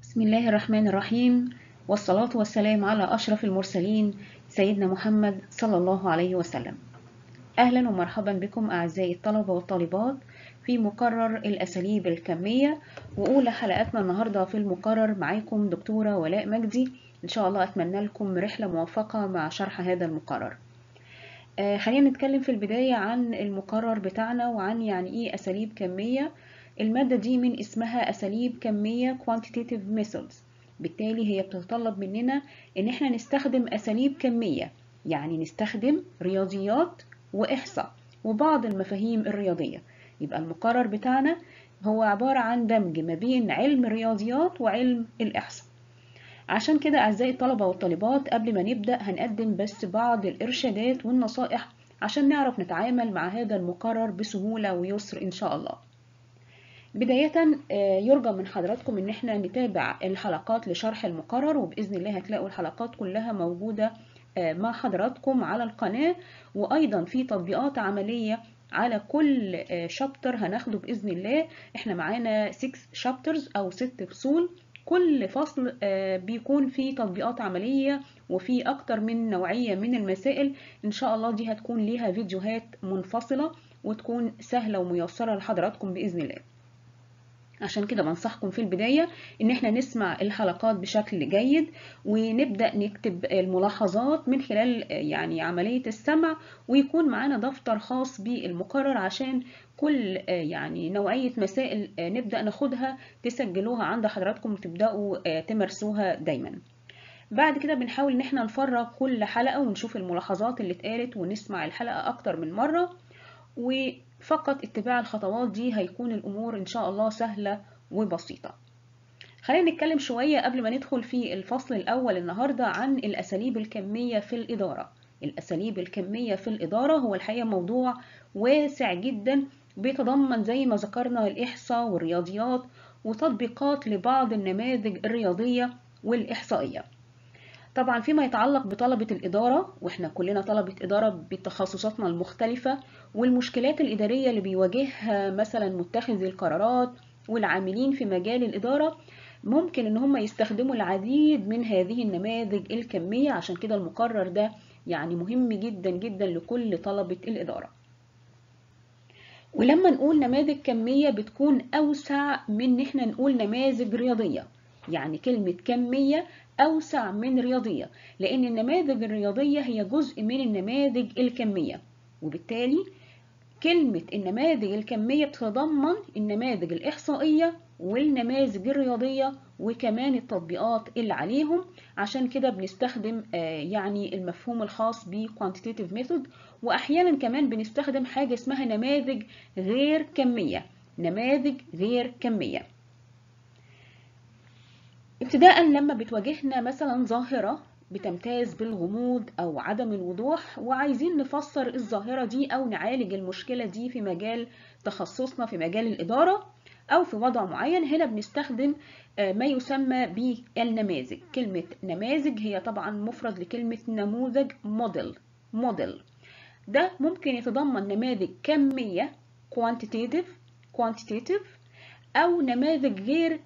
بسم الله الرحمن الرحيم، والصلاة والسلام على أشرف المرسلين سيدنا محمد صلى الله عليه وسلم. أهلا ومرحبا بكم أعزائي الطلبة والطالبات في مقرر الأساليب الكمية، وأولى حلقاتنا النهاردة في المقرر. معاكم دكتورة ولاء مجدي. إن شاء الله أتمنى لكم رحلة موفقة مع شرح هذا المقرر. خلينا نتكلم في البداية عن المقرر بتاعنا وعن يعني إيه أساليب كمية. المادة دي من اسمها أساليب كمية quantitative methods، بالتالي هي بتتطلب مننا إن احنا نستخدم أساليب كمية، يعني نستخدم رياضيات وإحصاء وبعض المفاهيم الرياضية. يبقى المقرر بتاعنا هو عبارة عن دمج ما بين علم الرياضيات وعلم الإحصاء. عشان كده أعزائي الطلبة والطالبات، قبل ما نبدأ هنقدم بس بعض الإرشادات والنصائح عشان نعرف نتعامل مع هذا المقرر بسهولة ويسر إن شاء الله. بداية يرجى من حضراتكم إن احنا نتابع الحلقات لشرح المقرر، وبإذن الله هتلاقوا الحلقات كلها موجودة مع حضراتكم على القناة، وأيضا في تطبيقات عملية على كل شابتر هناخده بإذن الله. احنا معانا 6 شابترز أو 6 فصول، كل فصل بيكون فيه تطبيقات عملية وفي أكتر من نوعية من المسائل. إن شاء الله دي هتكون ليها فيديوهات منفصلة وتكون سهلة وميسرة لحضراتكم بإذن الله. عشان كده بنصحكم في البداية إن احنا نسمع الحلقات بشكل جيد، ونبدأ نكتب الملاحظات من خلال يعني عملية السمع، ويكون معانا دفتر خاص بالمقرر عشان كل يعني نوعية مسائل نبدأ ناخدها تسجلوها عند حضراتكم وتبدأوا تمارسوها دايما. بعد كده بنحاول ان احنا نفرغ كل حلقة ونشوف الملاحظات اللي اتقالت ونسمع الحلقة أكتر من مرة، وفقط اتباع الخطوات دي هيكون الأمور إن شاء الله سهلة وبسيطة. خلينا نتكلم شوية قبل ما ندخل في الفصل الأول النهاردة عن الأساليب الكمية في الإدارة. الأساليب الكمية في الإدارة هو الحقيقة موضوع واسع جدا، بيتضمن زي ما ذكرنا الإحصاء والرياضيات وتطبيقات لبعض النماذج الرياضية والإحصائية. طبعا فيما يتعلق بطلبة الإدارة، وإحنا كلنا طلبة إدارة بتخصصاتنا المختلفة، والمشكلات الإدارية اللي بيواجهها مثلا متخذي القرارات والعاملين في مجال الإدارة، ممكن إن هم يستخدموا العديد من هذه النماذج الكمية. عشان كده المقرر ده يعني مهم جدا جدا لكل طلبة الإدارة. ولما نقول نماذج كمية بتكون أوسع من إن احنا نقول نماذج رياضية، يعني كلمة كمية أوسع من رياضية، لأن النماذج الرياضية هي جزء من النماذج الكمية، وبالتالي كلمة النماذج الكمية بتتضمن النماذج الإحصائية والنماذج الرياضية وكمان التطبيقات اللي عليهم. عشان كده بنستخدم يعني المفهوم الخاص ب quantitative method، وأحيانا كمان بنستخدم حاجة اسمها نماذج غير كمية. نماذج غير كمية ابتداء لما بتواجهنا مثلا ظاهرة بتمتاز بالغموض أو عدم الوضوح، وعايزين نفسر الظاهرة دي أو نعالج المشكلة دي في مجال تخصصنا في مجال الإدارة أو في وضع معين، هنا بنستخدم ما يسمى بالنماذج. كلمة نماذج هي طبعا مفرد لكلمة نموذج، موديل. ده ممكن يتضمن نماذج كمية quantitative أو نماذج غير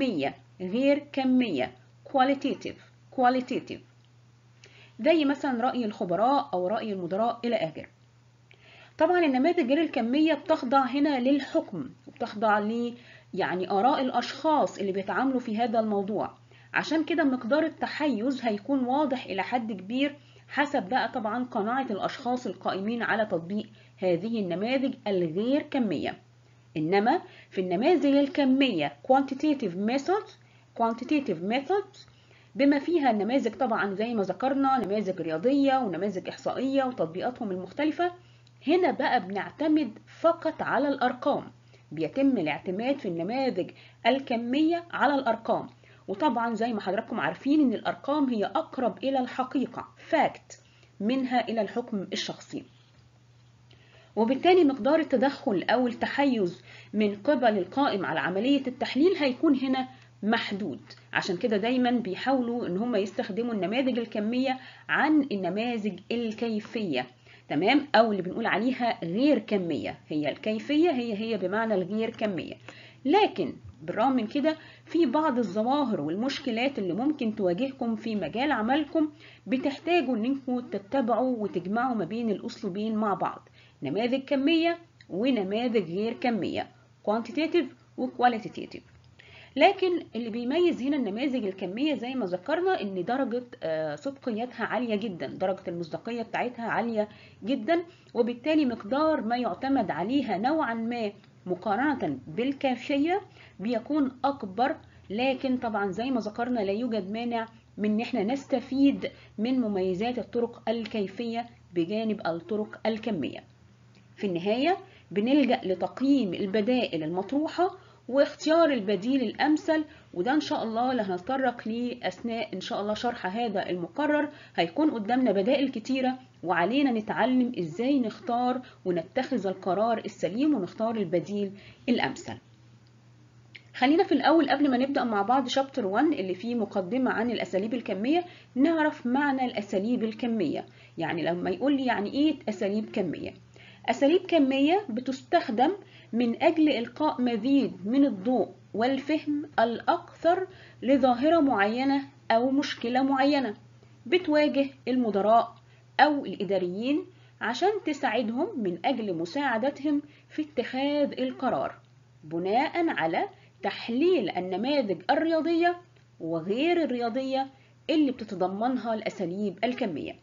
كمية qualitative، زي مثلا رأي الخبراء أو رأي المدراء إلى آخره. طبعا النماذج غير الكمية بتخضع هنا للحكم، وبتخضع يعني آراء الأشخاص اللي بيتعاملوا في هذا الموضوع. عشان كده مقدار التحيز هيكون واضح إلى حد كبير حسب بقى طبعا قناعة الأشخاص القائمين على تطبيق هذه النماذج الغير كمية. إنما في النماذج الكمية quantitative methods بما فيها النماذج طبعا زي ما ذكرنا نماذج رياضية ونماذج إحصائية وتطبيقاتهم المختلفة، هنا بقى بنعتمد فقط على الأرقام. بيتم الاعتماد في النماذج الكمية على الأرقام، وطبعا زي ما حضراتكم عارفين إن الأرقام هي أقرب إلى الحقيقة fact منها إلى الحكم الشخصي، وبالتالي مقدار التدخل أو التحيز من قبل القائم على عملية التحليل هيكون هنا محدود. عشان كده دايما بيحاولوا ان هم يستخدموا النماذج الكمية عن النماذج الكيفية، تمام، او اللي بنقول عليها غير كمية. هي الكيفية هي بمعنى الغير كمية، لكن بالرغم من كده في بعض الظواهر والمشكلات اللي ممكن تواجهكم في مجال عملكم بتحتاجوا انكم تتبعوا وتجمعوا ما بين الاسلوبين مع بعض، نماذج كمية ونماذج غير كمية، quantitative و qualitative. لكن اللي بيميز هنا النماذج الكمية زي ما ذكرنا ان درجة صدقيتها عالية جدا، درجة المصداقية بتاعتها عالية جدا، وبالتالي مقدار ما يعتمد عليها نوعا ما مقارنة بالكافية بيكون أكبر. لكن طبعا زي ما ذكرنا لا يوجد مانع من ان احنا نستفيد من مميزات الطرق الكيفية بجانب الطرق الكمية. في النهاية بنلجأ لتقييم البدائل المطروحة واختيار البديل الأمثل، وده إن شاء الله اللي هنتطرق ليه أثناء إن شاء الله شرح هذا المقرر. هيكون قدامنا بدائل كتيرة وعلينا نتعلم إزاي نختار ونتخذ القرار السليم ونختار البديل الأمثل. خلينا في الأول قبل ما نبدأ مع بعض شابتر 1 اللي فيه مقدمة عن الأساليب الكمية نعرف معنى الأساليب الكمية. يعني لما يقول لي يعني إيه أساليب كمية؟ أساليب كمية بتستخدم من أجل إلقاء مزيد من الضوء والفهم الأكثر لظاهرة معينة أو مشكلة معينة بتواجه المدراء أو الإداريين عشان تساعدهم من أجل مساعدتهم في اتخاذ القرار بناء على تحليل النماذج الرياضية وغير الرياضية اللي بتتضمنها الأساليب الكمية.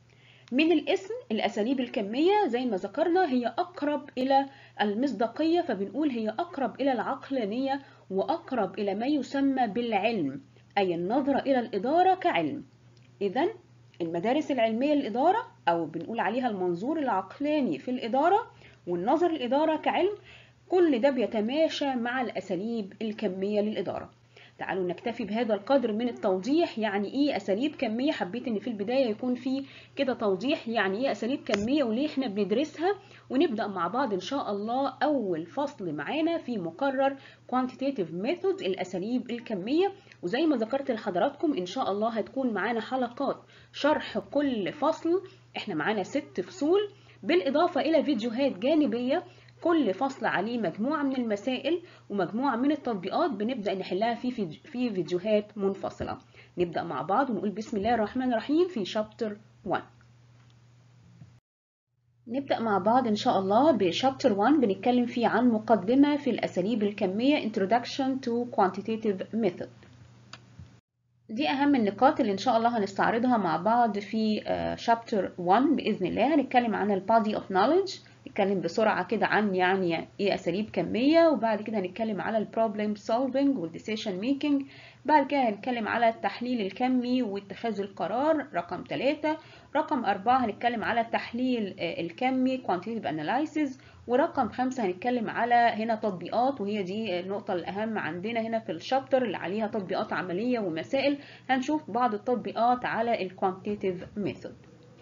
من الاسم الأساليب الكمية زي ما ذكرنا هي أقرب إلى المصداقية، فبنقول هي أقرب إلى العقلانية وأقرب إلى ما يسمى بالعلم، أي النظرة إلى الإدارة كعلم. إذن المدارس العلمية للإدارة أو بنقول عليها المنظور العقلاني في الإدارة والنظر الإدارة كعلم، كل ده بيتماشى مع الأساليب الكمية للإدارة. تعالوا نكتفي بهذا القدر من التوضيح يعني ايه اساليب كميه. حبيت ان في البدايه يكون في كده توضيح يعني ايه اساليب كميه وليه احنا بندرسها، ونبدا مع بعض ان شاء الله اول فصل معانا في مقرر quantitative methods الاساليب الكميه. وزي ما ذكرت لحضراتكم ان شاء الله هتكون معانا حلقات شرح كل فصل، احنا معانا 6 فصول بالاضافه الى فيديوهات جانبيه كل فصل عليه مجموعة من المسائل ومجموعة من التطبيقات بنبدأ نحلها في فيديوهات منفصلة. نبدأ مع بعض ونقول بسم الله الرحمن الرحيم في شابتر 1. نبدأ مع بعض إن شاء الله بشابتر 1 بنتكلم فيه عن مقدمة في الأساليب الكمية Introduction to Quantitative Method. دي أهم النقاط اللي إن شاء الله هنستعرضها مع بعض في شابتر 1 بإذن الله. هنتكلم عن ال body of knowledge، نتكلم بسرعة كده عن يعني إيه أساليب كمية، وبعد كده هنتكلم على ال problem solving وال decision making، بعد كده هنتكلم على التحليل الكمي واتخاذ القرار رقم 3، رقم 4 هنتكلم على التحليل الكمي quantitative analysis، ورقم 5 هنتكلم على هنا تطبيقات، وهي دي النقطة الأهم عندنا هنا في الشابتر اللي عليها تطبيقات عملية ومسائل. هنشوف بعض التطبيقات على ال quantitative method.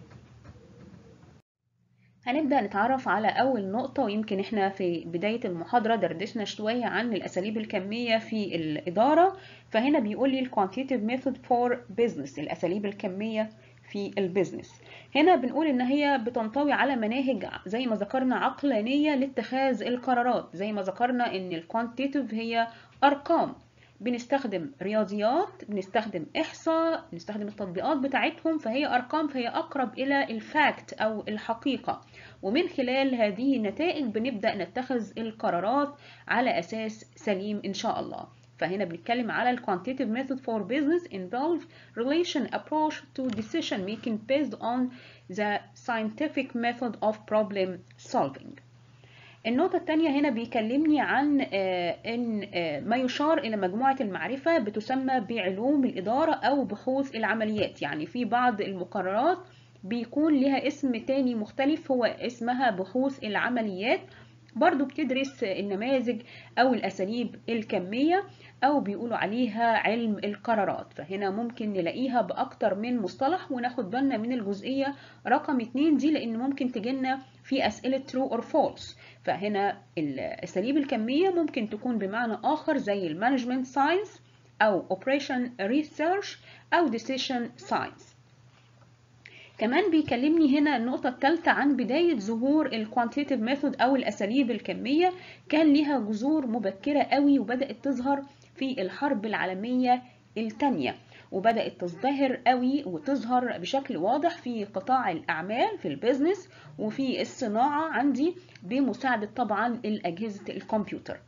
هنبدأ نتعرف على أول نقطة، ويمكن احنا في بداية المحاضرة دردشنا شوية عن الأساليب الكمية في الإدارة. فهنا بيقول لي ال quantitative method for business الأساليب الكمية في البيزنس. هنا بنقول إن هي بتنطوي على مناهج زي ما ذكرنا عقلانية لاتخاذ القرارات. زي ما ذكرنا إن ال quantitative هي أرقام، بنستخدم رياضيات، بنستخدم إحصاء، بنستخدم التطبيقات بتاعتهم، فهي أرقام، فهي أقرب إلى الفاكت أو الحقيقة، ومن خلال هذه النتائج بنبدأ نتخذ القرارات على أساس سليم إن شاء الله. فهنا بنتكلم على ال quantitative method for business involve relation approach to decision making based on the scientific method of problem solving. النقطة الثانية هنا بيكلمني عن إن ما يشار إلى مجموعة المعرفة بتسمى بعلوم الإدارة أو بحوث العمليات. يعني في بعض المقررات بيكون لها اسم تاني مختلف هو اسمها بحوث العمليات، برضو بتدرس النماذج أو الأساليب الكمية أو بيقولوا عليها علم القرارات. فهنا ممكن نلاقيها بأكتر من مصطلح، وناخد بالنا من الجزئية رقم 2 دي لأن ممكن تجينا في أسئلة true or false. فهنا الأساليب الكمية ممكن تكون بمعنى آخر زي المانجمنت ساينس أو operation research أو decision science. كمان بيكلمني هنا النقطة الثالثة عن بداية ظهور الكوانتيتيف ميثود أو الأساليب الكمية، كان ليها جذور مبكرة قوي وبدأت تظهر في الحرب العالمية الثانية، وبدأت تزدهر قوي وتظهر بشكل واضح في قطاع الأعمال في البيزنس وفي الصناعة عندي بمساعدة طبعا الأجهزة الكمبيوتر.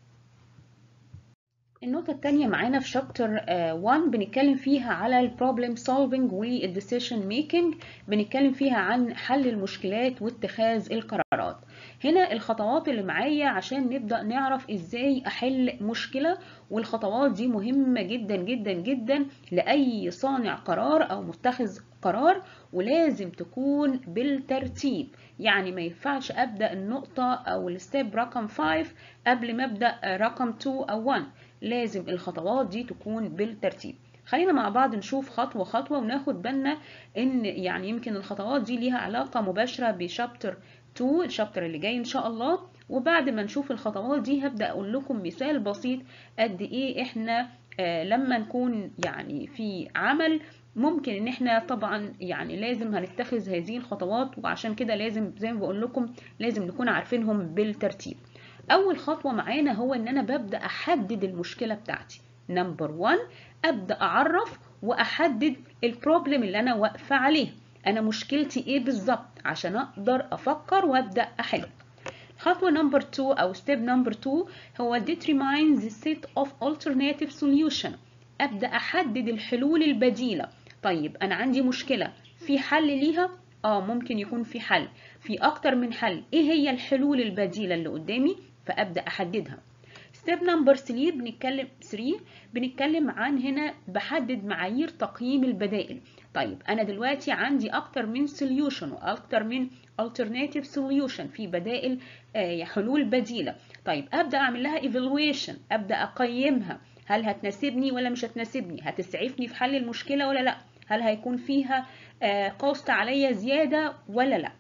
النقطة التانية معانا في شابتر 1 بنتكلم فيها على البروبلم سولفينج والديسيشن ميكنج، بنتكلم فيها عن حل المشكلات واتخاذ القرارات. هنا الخطوات اللي معايا عشان نبدأ نعرف ازاي احل مشكلة، والخطوات دي مهمة جدا جدا جدا لأي صانع قرار او متخذ قرار، ولازم تكون بالترتيب. يعني ما ينفعش ابدأ النقطة او الستيب رقم 5 قبل ما ابدأ رقم 2 او 1، لازم الخطوات دي تكون بالترتيب. خلينا مع بعض نشوف خطوة خطوة وناخد بالنا ان يعني يمكن الخطوات دي ليها علاقة مباشرة بشابتر 2 الشابتر اللي جاي ان شاء الله. وبعد ما نشوف الخطوات دي هبدأ اقول لكم مثال بسيط قد ايه احنا لما نكون يعني في عمل ممكن ان احنا طبعا يعني لازم هنتخذ هذه الخطوات، وعشان كده لازم زي ما بقول لكم لازم نكون عارفينهم بالترتيب. اول خطوة معانا هو ان انا ببدأ احدد المشكلة بتاعتي. نمبر 1 ابدأ اعرف واحدد البروبلم اللي انا واقفة عليه، انا مشكلتي ايه بالظبط عشان اقدر افكر وابدأ احل. خطوة نمبر 2 او ستيب نمبر 2 هو determine the set of alternative solution. ابدأ احدد الحلول البديلة. طيب انا عندي مشكلة، في حل ليها؟ ممكن يكون في حل، في اكتر من حل. ايه هي الحلول البديلة اللي قدامي؟ فابدأ احددها. ستيب نمبر 3 بنتكلم عن هنا بحدد معايير تقييم البدائل. طيب انا دلوقتي عندي اكتر من solution واكتر من alternative solution، في بدائل حلول بديلة. طيب ابدا اعمل لها evaluation، ابدا اقيمها، هل هتناسبني ولا مش هتناسبني، هتسعفني في حل المشكلة ولا لا، هل هيكون فيها كوست عليا زيادة ولا لا.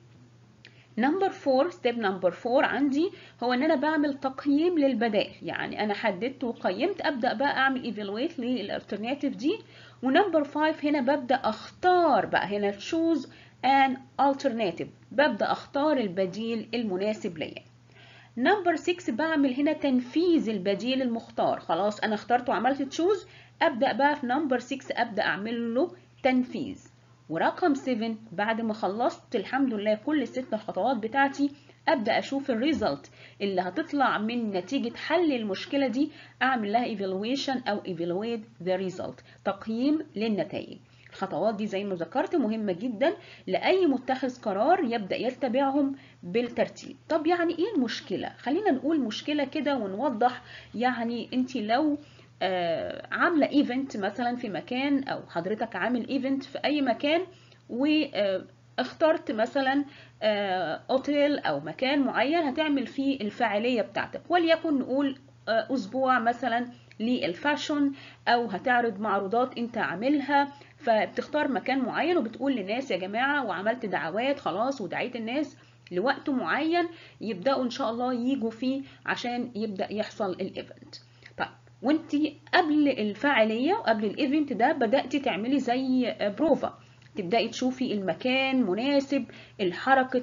ستيب نمبر 4 عندي هو ان انا بعمل تقييم للبدائل. يعني انا حددت وقيمت، ابدا بقى اعمل ايفالويت للالترناتيف دي. ونمبر 5 هنا ببدا اختار بقى هنا choose an alternative، ببدا اختار البديل المناسب ليا. نمبر 6 بعمل هنا تنفيذ البديل المختار. خلاص انا اخترت وعملت تشوز، ابدا بقى في نمبر 6 ابدا اعمل له تنفيذ. ورقم 7 بعد ما خلصت الحمد لله كل ال6 خطوات بتاعتي، ابدا اشوف الريزلت اللي هتطلع من نتيجه حل المشكله دي، اعمل لها evaluation او evaluate the result، تقييم للنتائج. الخطوات دي زي ما ذكرت مهمة جدا لأي متخذ قرار يبدأ يتبعهم بالترتيب. طب يعني إيه المشكلة؟ خلينا نقول مشكلة كده ونوضح. يعني أنت لو عاملة ايفنت مثلا في مكان، أو حضرتك عامل ايفنت في أي مكان، واخترت مثلا اوتيل أو مكان معين هتعمل فيه الفعالية بتاعتك، وليكن نقول أسبوع مثلا للفاشن، أو هتعرض معروضات أنت عاملها. فبتختار مكان معين وبتقول للناس يا جماعة، وعملت دعوات خلاص ودعيت الناس لوقت معين يبدأوا إن شاء الله يجوا فيه عشان يبدأ يحصل الإيفنت. طيب وانت قبل الفعالية وقبل الإيفنت ده بدأتي تعملي زي بروفا، تبدأي تشوفي المكان مناسب، الحركة،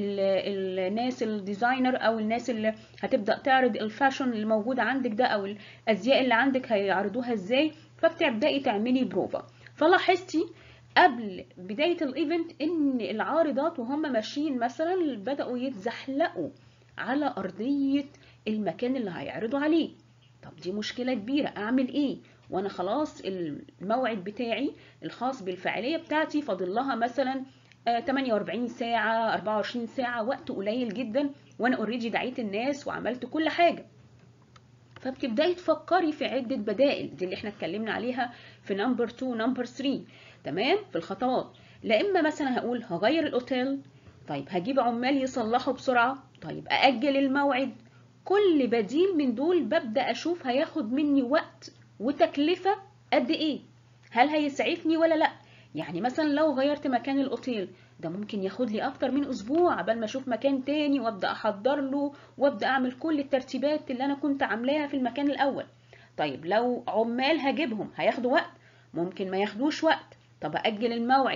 الناس الديزاينر أو الناس اللي هتبدأ تعرض الفاشن اللي موجود عندك ده، أو الأزياء اللي عندك هيعرضوها إزاي. فبتبدأي تعملي بروفا. فلاحظتي قبل بداية الايفنت ان العارضات وهم ماشيين مثلا بدأوا يتزحلقوا على أرضية المكان اللي هيعرضوا عليه. طب دي مشكلة كبيرة، اعمل ايه وانا خلاص الموعد بتاعي الخاص بالفعالية بتاعتي فاضل لها مثلا 48 ساعة 24 ساعة، وقت قليل جدا، وانا اوريدي دعيت الناس وعملت كل حاجة. فبتبداي تفكري في عدة بدائل، دي اللي احنا اتكلمنا عليها في نمبر 2 نمبر 3 تمام في الخطوات. لا اما مثلا هقول هغير الاوتيل، طيب هجيب عمال يصلحوا بسرعة، طيب اجل الموعد. كل بديل من دول ببدأ اشوف هياخد مني وقت وتكلفة قد ايه، هل هيسعفني ولا لا. يعني مثلا لو غيرت مكان الاوتيل ده ممكن ياخد لي اكتر من اسبوع قبل ما اشوف مكان تاني وابدا احضر له وابدا اعمل كل الترتيبات اللي انا كنت عاملاها في المكان الاول. طيب لو عمال هجيبهم هياخدوا وقت، ممكن ما ياخدوش وقت، طب اجل الموعد.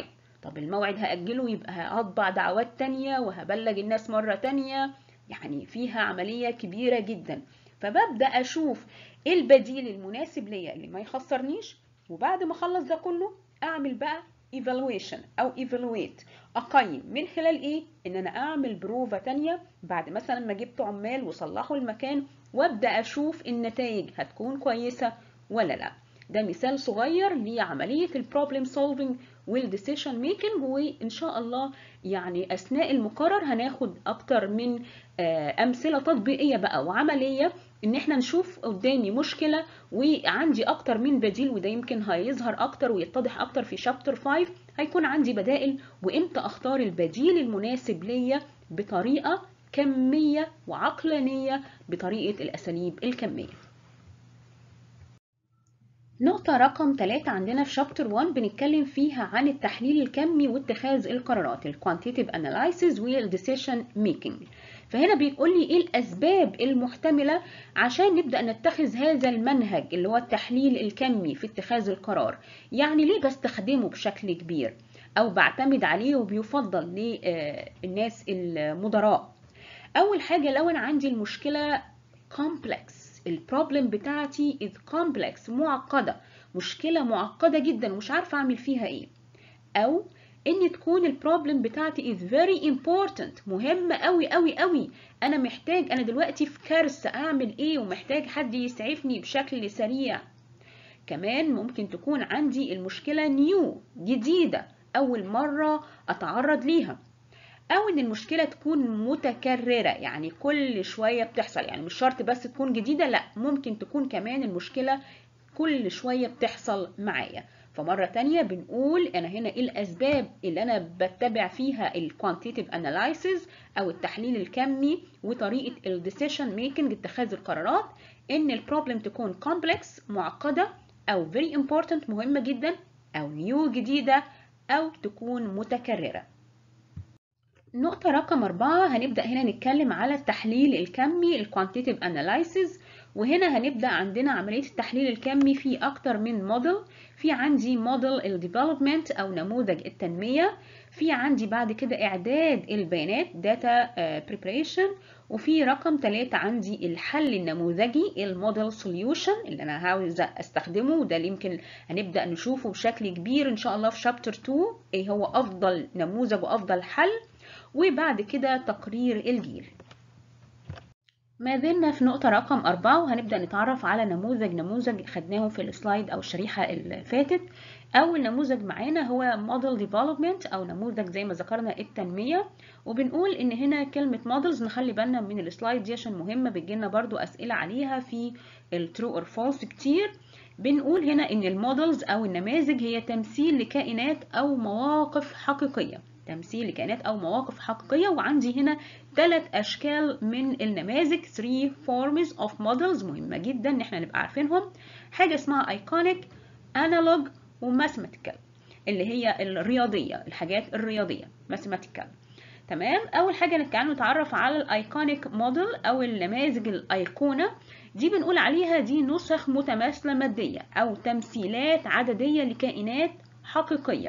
طب الموعد هأجله، يبقى هطبع دعوات تانية وهبلغ الناس مرة تانية، يعني فيها عملية كبيرة جدا. فببدأ أشوف إيه البديل المناسب ليا اللي ما يخسرنيش، وبعد ما أخلص ده كله أعمل بقى evaluation أو evaluate، أقيم من خلال إيه؟ إن أنا أعمل بروفة تانية بعد مثلا ما جبت عمال وصلحوا المكان، وأبدأ أشوف النتائج هتكون كويسة ولا لأ. ده مثال صغير لعملية البروبلم سولفينج والديسيشن ميكنج، وإن شاء الله يعني أثناء المقرر هناخد أكتر من أمثلة تطبيقية بقى وعملية، إن إحنا نشوف قدامي مشكلة وعندي أكتر من بديل، وده يمكن هيظهر أكتر ويتضح أكتر في شابتر 5. هيكون عندي بدائل وإمتى أختار البديل المناسب ليا بطريقة كمية وعقلانية، بطريقة الأساليب الكمية. نقطة رقم 3 عندنا في شابتر 1 بنتكلم فيها عن التحليل الكمي واتخاذ القرارات، الكوانتيتيف اناليسيز والديسيشن ميكنج. فهنا بيقول لي ايه الاسباب المحتملة عشان نبدأ نتخذ هذا المنهج اللي هو التحليل الكمي في اتخاذ القرار. يعني ليه بستخدمه بشكل كبير او بعتمد عليه وبيفضل للناس المدراء؟ اول حاجة لو انا عندي المشكلة complex، البروبلم بتاعتي is complex، معقدة، مشكلة معقدة جدا ومش عارفة اعمل فيها ايه، او ان تكون البروبلم بتاعتي is very important، مهمة قوي قوي قوي، انا محتاج، انا دلوقتي في كارثة، اعمل ايه ومحتاج حد يسعفني بشكل سريع. كمان ممكن تكون عندي المشكلة نيو، جديدة، اول مرة اتعرض ليها، او ان المشكله تكون متكرره، يعني كل شويه بتحصل، يعني مش شرط بس تكون جديده، لا ممكن تكون كمان المشكله كل شويه بتحصل معايا. فمره تانية بنقول انا هنا ايه الاسباب اللي انا بتبع فيها الكوانتيتيف اناليسيز او التحليل الكمي وطريقه الديسيشن ميكنج، اتخاذ القرارات. ان البروبلم تكون كومبلكس، معقده، او very important، مهمه جدا، او نيو، جديده، او تكون متكرره. نقطة رقم 4 هنبدأ هنا نتكلم على التحليل الكمي، الكوانتيتيف اناليسيز. وهنا هنبدأ عندنا عملية التحليل الكمي في أكتر من موديل. في عندي موديل الديفلوبمنت أو نموذج التنمية، في عندي بعد كده إعداد البيانات داتا بريبريشن، وفي رقم 3 عندي الحل النموذجي الموديل سوليوشن اللي أنا عاوزة أستخدمه، وده اللي يمكن هنبدأ نشوفه بشكل كبير إن شاء الله في شابتر 2، إيه هو أفضل نموذج وأفضل حل. وبعد كده تقرير الجيل. ما زلنا في نقطة رقم 4 وهنبدأ نتعرف على نموذج خدناه في السلايد أو الشريحة اللي فاتت. أول نموذج معانا هو موديل ديفلوبمنت أو نموذج زي ما ذكرنا التنمية. وبنقول إن هنا كلمة موديلز نخلي بالنا من السلايد دي عشان مهمة، بتجيلنا برضو أسئلة عليها في الترو اور فولس كتير. بنقول هنا إن الموديلز أو النماذج هي تمثيل لكائنات أو مواقف حقيقية، تمثيل لكائنات أو مواقف حقيقية. وعندي هنا 3 أشكال من النماذج، 3 forms of models، مهمة جدا إن احنا نبقى عارفينهم. حاجة اسمها iconic، analog، وmathematical، اللي هي الرياضية، الحاجات الرياضية mathematical. تمام. أول حاجة نتعرف على الايكونيك موديل أو النماذج الأيقونة. دي بنقول عليها دي نسخ متماثلة مادية أو تمثيلات عددية لكائنات حقيقية.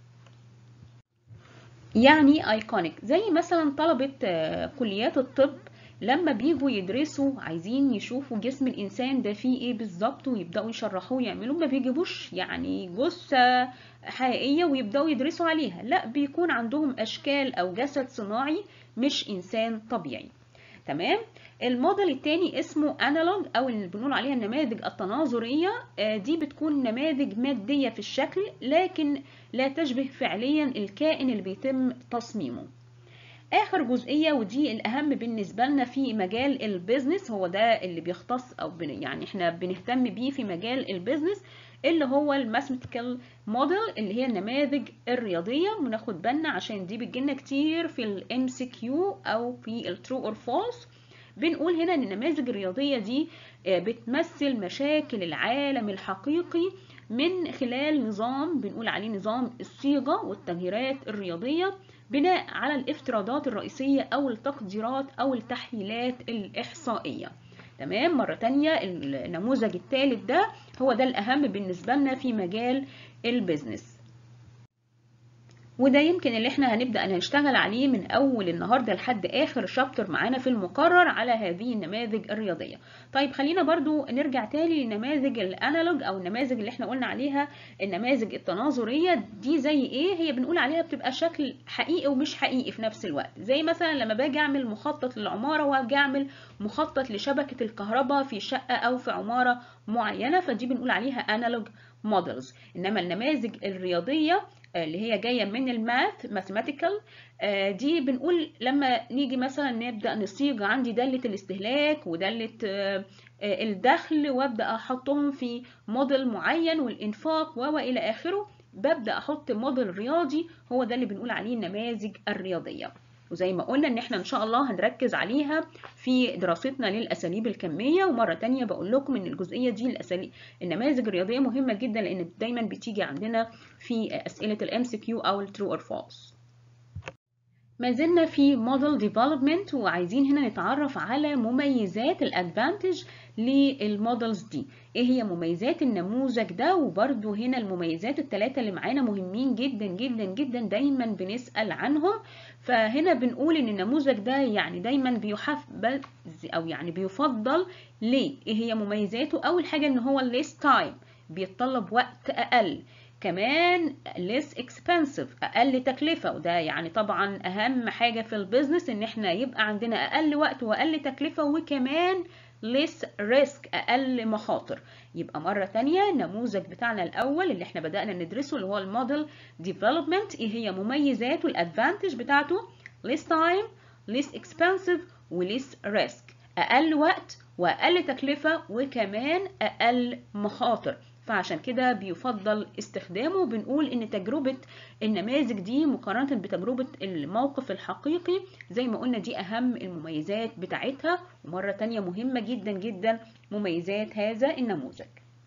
يعني ايكونيك زي مثلا طلبة كليات الطب لما بيجوا يدرسوا عايزين يشوفوا جسم الانسان ده فيه ايه بالظبط ويبداوا يشرحوه يعملوا، ما بيجيبوش يعني جثة حقيقية ويبداوا يدرسوا عليها، لا بيكون عندهم اشكال او جسد صناعي مش انسان طبيعي. تمام. الموديل التاني اسمه انالوج او اللي بنقول عليها النماذج التناظرية. دي بتكون نماذج مادية في الشكل لكن لا تشبه فعليا الكائن اللي بيتم تصميمه. اخر جزئية ودي الاهم بالنسبة لنا في مجال البيزنس، هو ده اللي بيختص او يعني احنا بنهتم بيه في مجال البيزنس، اللي هو الماثيماتيكال موديل اللي هي النماذج الرياضية. وناخد بالنا عشان دي بتجيلنا كتير في الام سي كيو او في الترو اور فولس. بنقول هنا ان النماذج الرياضية دي بتمثل مشاكل العالم الحقيقي من خلال نظام بنقول عليه نظام الصيغة والتغييرات الرياضية، بناء على الافتراضات الرئيسية أو التقديرات أو التحليلات الإحصائية. تمام. مرة تانية النموذج الثالث ده هو ده الأهم بالنسبة لنا في مجال البيزنس. وده يمكن اللي احنا هنبدأ نشتغل عليه من أول النهاردة لحد آخر شابتر معانا في المقرر على هذه النماذج الرياضية. طيب خلينا برضو نرجع تاني لنماذج الانالوج أو النماذج اللي احنا قلنا عليها النماذج التناظرية. دي زي ايه؟ هي بنقول عليها بتبقى شكل حقيقي ومش حقيقي في نفس الوقت. زي مثلا لما باجي أعمل مخطط للعمارة وأجي أعمل مخطط لشبكة الكهرباء في شقة أو في عمارة معينة، فدي بنقول عليها انالوج مودلز. إنما النماذج الرياضية اللي هي جايه من الماث ماثيماتيكال، دي بنقول لما نيجي مثلا نبدا نصيغ عندي داله الاستهلاك وداله الدخل وابدا احطهم في موديل معين والانفاق والى اخره، ببدا احط موديل رياضي، هو ده اللي بنقول عليه النماذج الرياضيه. وزي ما قلنا ان احنا ان شاء الله هنركز عليها في دراستنا للاساليب الكميه. ومره تانية بقول لكم ان الجزئيه دي النماذج الرياضيه مهمه جدا، لان دايما بتيجي عندنا في اسئله الام سي كيو او الترو اور فالس. ما زلنا في موديل ديفلوبمنت، وعايزين هنا نتعرف على مميزات الادفانتج للمودلز دي. ايه هي مميزات النموذج ده؟ وبرده هنا المميزات الثلاثه اللي معانا مهمين جدا جدا جدا، دايما بنسال عنهم. فهنا بنقول ان النموذج ده يعني دايما بيحفز او يعني بيفضل. ليه؟ ايه هي مميزاته؟ اول حاجه ان هو less time، بيتطلب وقت اقل. كمان less expensive، اقل تكلفة، وده يعني طبعا اهم حاجة في البيزنس ان احنا يبقى عندنا اقل وقت واقل تكلفة، وكمان less risk، اقل مخاطر. يبقى مرة تانية النموذج بتاعنا الاول اللي احنا بدأنا ندرسه اللي هو الموديل ديفلوبمنت، ايه هي مميزاته الادفانتج بتاعته؟ less time، less expensive، و less risk، اقل وقت واقل تكلفة وكمان اقل مخاطر. فعشان كده بيفضل استخدامه. بنقول ان تجربة النماذج دي مقارنة بتجربة الموقف الحقيقي زي ما قلنا دي اهم المميزات بتاعتها. ومرة تانية مهمة جدا جدا مميزات هذا النموذج.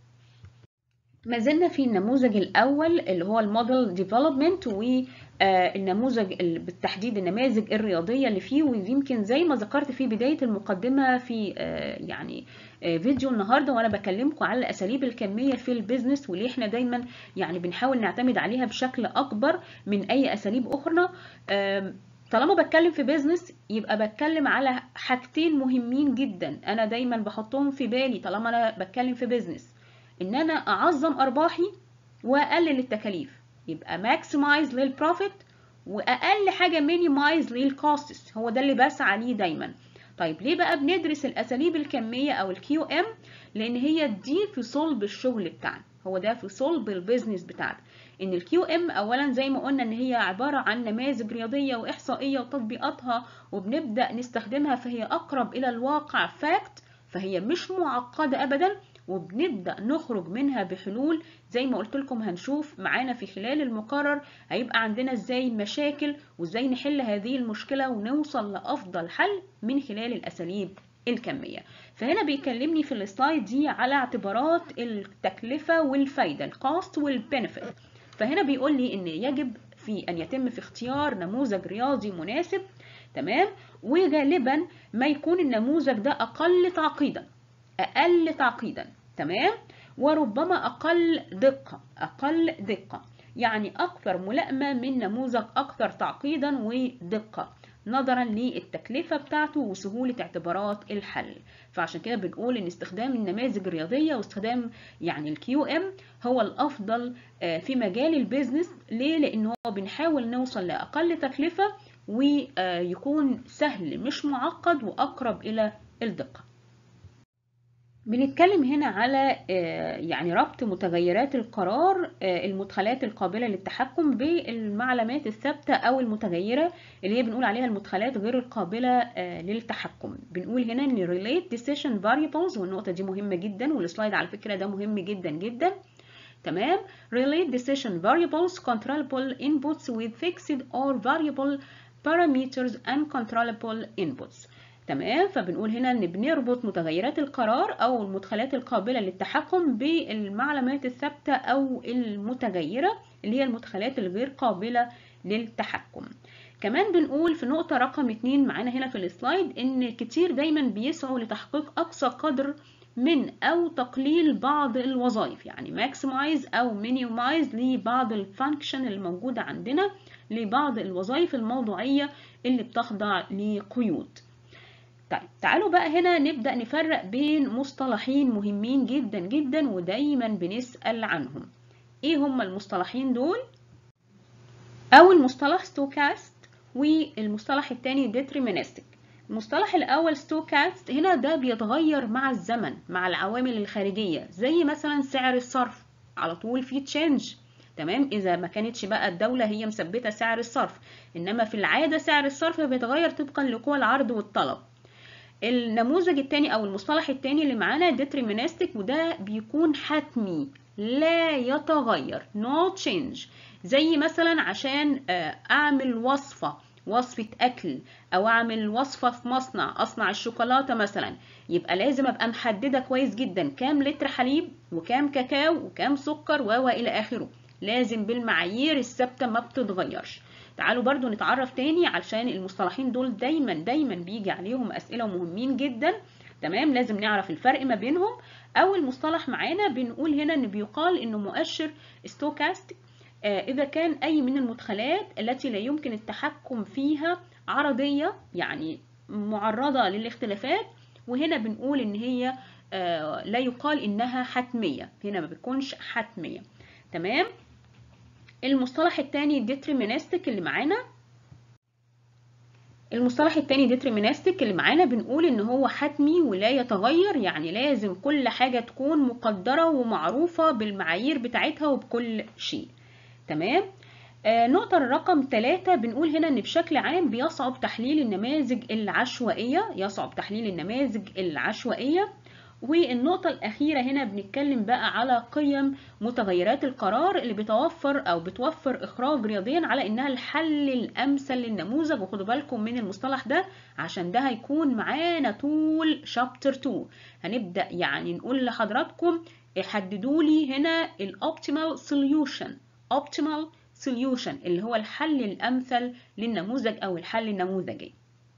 ما زلنا في النموذج الأول اللي هو الموديل ديفلوبمنت، والنموذج بالتحديد النماذج الرياضية اللي فيه. ويمكن زي ما ذكرت في بداية المقدمة في يعني فيديو النهاردة وأنا بكلمكم على الأساليب الكمية في البيزنس، واللي احنا دايما يعني بنحاول نعتمد عليها بشكل أكبر من أي أساليب أخرى. طالما بتكلم في بيزنس يبقى بتكلم على حاجتين مهمين جدا أنا دايما بحطهم في بالي طالما أنا بتكلم في بيزنس، ان انا اعظم ارباحي واقلل التكاليف، يبقى ماكسمايز للبروفيت واقل حاجه مينيمايز للكوستس، هو ده اللي بسعى ليه دايما. طيب ليه بقى بندرس الاساليب الكميه او الكيو ام؟ لان هي دي في صلب الشغل بتاعنا، هو ده في صلب البيزنس بتاعنا. ان الكيو ام اولا زي ما قلنا ان هي عباره عن نماذج رياضيه واحصائيه وتطبيقاتها وبنبدا نستخدمها، فهي اقرب الى الواقع فاكت، فهي مش معقده ابدا، وبنبدأ نخرج منها بحلول. زي ما قلت لكم هنشوف معانا في خلال المقرر هيبقى عندنا ازاي مشاكل وازاي نحل هذه المشكلة ونوصل لأفضل حل من خلال الأساليب الكمية. فهنا بيكلمني في السلايد دي على اعتبارات التكلفة والفايدة، الكوست والبنفيت. فهنا بيقول لي ان يجب في ان يتم في اختيار نموذج رياضي مناسب، تمام، وغالبا ما يكون النموذج ده اقل تعقيدا، تمام، وربما اقل دقة، يعني اكثر ملائمة من نموذج اكثر تعقيدا ودقة نظرا للتكلفة بتاعته وسهولة اعتبارات الحل. فعشان كده بنقول ان استخدام النماذج الرياضية واستخدام يعني الكيو ام هو الافضل في مجال البيزنس. ليه؟ لان هو بنحاول نوصل لاقل تكلفة ويكون سهل مش معقد واقرب الى الدقة. بنتكلم هنا على يعني ربط متغيرات القرار، المدخلات القابلة للتحكم بالمعلومات الثابتة أو المتغيرة اللي هي بنقول عليها المدخلات غير القابلة للتحكم. بنقول هنا إن relate decision variables، والنقطة دي مهمة جدا، والسلايد على فكرة ده مهم جدا جدا، تمام. relate decision variables controllable inputs with fixed or variable parameters and controllable inputs. تمام. فبنقول هنا ان بنربط متغيرات القرار او المدخلات القابلة للتحكم بالمعلومات الثابتة او المتغيرة اللي هي المدخلات الغير قابلة للتحكم. كمان بنقول في نقطة رقم 2 معانا هنا في السلايد ان كتير دايما بيسعوا لتحقيق اقصى قدر من أو تقليل بعض الوظائف، يعني maximize أو minimize لبعض الفانكشن الموجودة عندنا، لبعض الوظائف الموضوعية اللي بتخضع لقيود. طيب تعالوا بقى هنا نبدأ نفرق بين مصطلحين مهمين جدا جدا ودايما بنسأل عنهم. ايه هما المصطلحين دول؟ أول مصطلح ستوكاست، والمصطلح الثاني deterministic. المصطلح الأول ستوكاست هنا ده بيتغير مع الزمن، مع العوامل الخارجية، زي مثلا سعر الصرف على طول في تشينج، تمام؟ إذا ما كانتش بقى الدولة هي مثبتة سعر الصرف، إنما في العادة سعر الصرف بيتغير طبقا لقوى العرض والطلب. النموذج الثاني أو المصطلح الثاني اللي معانا deterministic، وده بيكون حتمي لا يتغير no change. زي مثلا عشان أعمل وصفة أكل، أو أعمل وصفة في مصنع أصنع الشوكولاتة مثلا، يبقى لازم أبقى محددة كويس جدا كام لتر حليب وكام كاكاو وكام سكر وإلى آخره، لازم بالمعايير الثابتة ما بتتغيرش. تعالوا برضو نتعرف تاني علشان المصطلحين دول دايما بيجي عليهم أسئلة ومهمين جدا، تمام؟ لازم نعرف الفرق ما بينهم. أول مصطلح معانا بنقول هنا إن بيقال إنه مؤشر ستوكاستيك إذا كان أي من المدخلات التي لا يمكن التحكم فيها عرضية، يعني معرضة للاختلافات، وهنا بنقول إن هي لا يقال إنها حتمية، هنا ما بتكونش حتمية، تمام؟ المصطلح الثاني deterministic اللي معانا، بنقول ان هو حتمي ولا يتغير، يعني لازم كل حاجة تكون مقدرة ومعروفة بالمعايير بتاعتها وبكل شيء، تمام؟ نقطة الرقم 3 بنقول هنا ان بشكل عام بيصعب تحليل النماذج العشوائية. والنقطة الأخيرة هنا بنتكلم بقى على قيم متغيرات القرار اللي بتوفر إخراج رياضيا على إنها الحل الأمثل للنموذج. وخدوا بالكم من المصطلح ده عشان ده هيكون معانا طول شابتر 2. هنبدأ يعني نقول لحضراتكم حددوا لي هنا الأوبتيمال سوليوشن اللي هو الحل الأمثل للنموذج أو الحل النموذجي.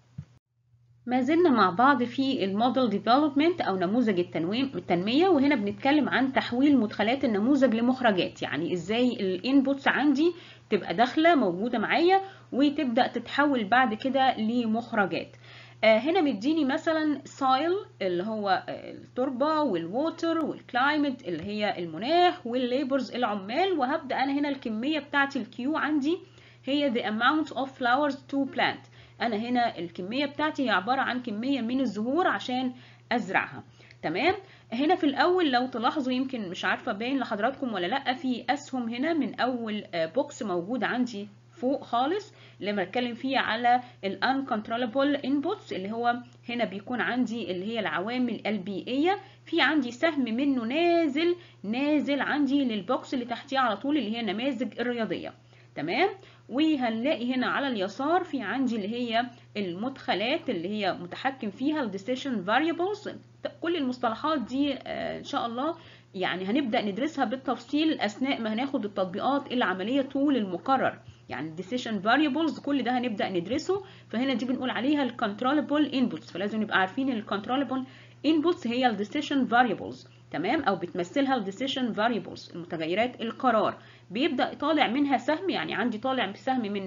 ما زلنا مع بعض في الموديل ديفلوبمنت أو نموذج التنمية، وهنا بنتكلم عن تحويل مدخلات النموذج لمخرجات، يعني إزاي الانبوتس عندي تبقى داخلة موجودة معايا وتبدأ تتحول بعد كده لمخرجات. هنا مديني مثلا سايل اللي هو التربة، والووتر، والكلايمت اللي هي المناخ، والليبرز العمال، وهبدأ أنا هنا الكمية بتاعتي الكيو عندي هي the amount of flowers to plant. أنا هنا الكمية بتاعتي هي عبارة عن كمية من الزهور عشان أزرعها، تمام؟ هنا في الأول لو تلاحظوا، يمكن مش عارفة باين لحضراتكم ولا لأ، في أسهم هنا من أول بوكس موجود عندي فوق خالص اللي بتكلم فيه على ال uncontrollable inputs، اللي هو هنا بيكون عندي اللي هي العوامل البيئية، في عندي سهم منه نازل عندي للبوكس اللي تحتيه على طول اللي هي النماذج الرياضية، تمام؟ وهنلاقي هنا على اليسار في عندي اللي هي المدخلات اللي هي متحكم فيها ال decision variables. كل المصطلحات دي ان شاء الله يعني هنبدأ ندرسها بالتفصيل أثناء ما هناخد التطبيقات العملية طول المقرر، يعني decision variables كل ده هنبدأ ندرسه. فهنا دي بنقول عليها ال controllable inputs، فلازم نبقى عارفين ال controllable inputs هي ال decision variables، تمام؟ أو بتمثلها ال decision variables المتغيرات القرار. بيبدأ طالع منها سهم، يعني عندي طالع سهم من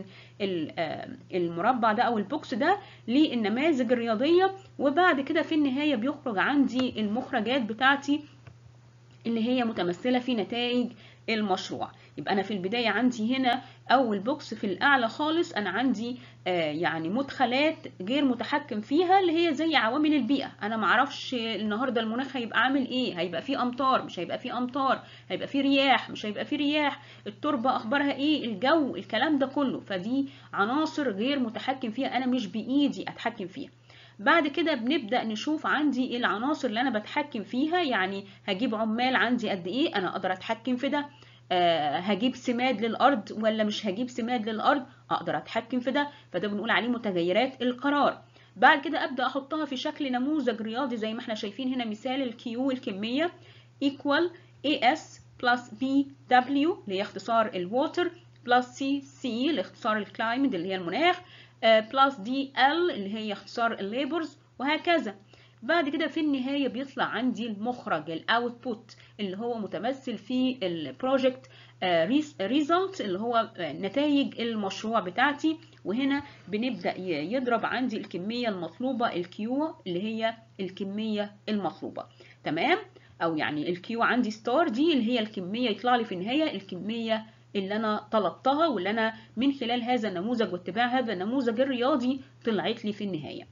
المربع ده أو البوكس ده للنماذج الرياضية، وبعد كده في النهاية بيخرج عندي المخرجات بتاعتي اللي هي متمثلة في نتائج المشروع. يبقى أنا في البداية عندي هنا أول بوكس في الأعلى خالص أنا عندي يعني مدخلات غير متحكم فيها، اللي هي زي عوامل البيئة. أنا معرفش النهاردة المناخ هيبقى عامل إيه، هيبقى فيه أمطار مش هيبقى فيه أمطار، هيبقى فيه رياح مش هيبقى فيه رياح، التربة أخبارها إيه، الجو، الكلام ده كله. فدي عناصر غير متحكم فيها، أنا مش بإيدي أتحكم فيها. بعد كده بنبدأ نشوف عندي العناصر اللي أنا بتحكم فيها، يعني هجيب عمال عندي قد إيه أنا أقدر أتحكم في ده، هجيب سماد للأرض ولا مش هجيب سماد للأرض أقدر أتحكم في ده، فده بنقول عليه متغيرات القرار. بعد كده أبدأ أحطها في شكل نموذج رياضي زي ما احنا شايفين هنا مثال الكيو الكمية equal AS plus BW اللي هي اختصار الووتر plus CC لاختصار الكلايمت اللي هي المناخ plus DL اللي هي اختصار الليبرز، وهكذا. بعد كده في النهاية بيطلع عندي المخرج الاوتبوت اللي هو متمثل في البروجكت ريزلت اللي هو نتائج المشروع بتاعتي. وهنا بنبدأ يضرب عندي الكمية المطلوبة الكيو اللي هي الكمية المطلوبة. تمام؟ او يعني الكيو عندي ستار دي اللي هي الكمية، يطلع لي في النهاية الكمية اللي انا طلبتها واللي انا من خلال هذا النموذج واتباع هذا النموذج الرياضي طلعت لي في النهاية.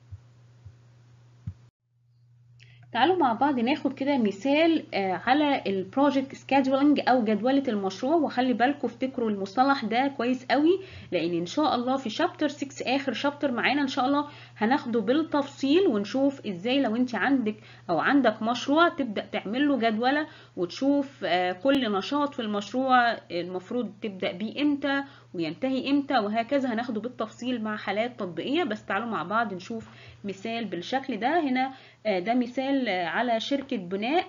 تعالوا مع بعض ناخد كده مثال على البروجكت سكادجولينج او جدولة المشروع. وخلي بالكم افتكروا المصطلح ده كويس قوي، لان ان شاء الله في شابتر 6 اخر شابتر معانا ان شاء الله هناخده بالتفصيل ونشوف ازاي لو انت عندك مشروع تبدأ تعمل له جدولة وتشوف كل نشاط في المشروع المفروض تبدأ بيه امتى وينتهي امتى وهكذا. هناخده بالتفصيل مع حالات تطبيقية، بس تعالوا مع بعض نشوف مثال بالشكل ده. هنا ده مثال على شركة بناء،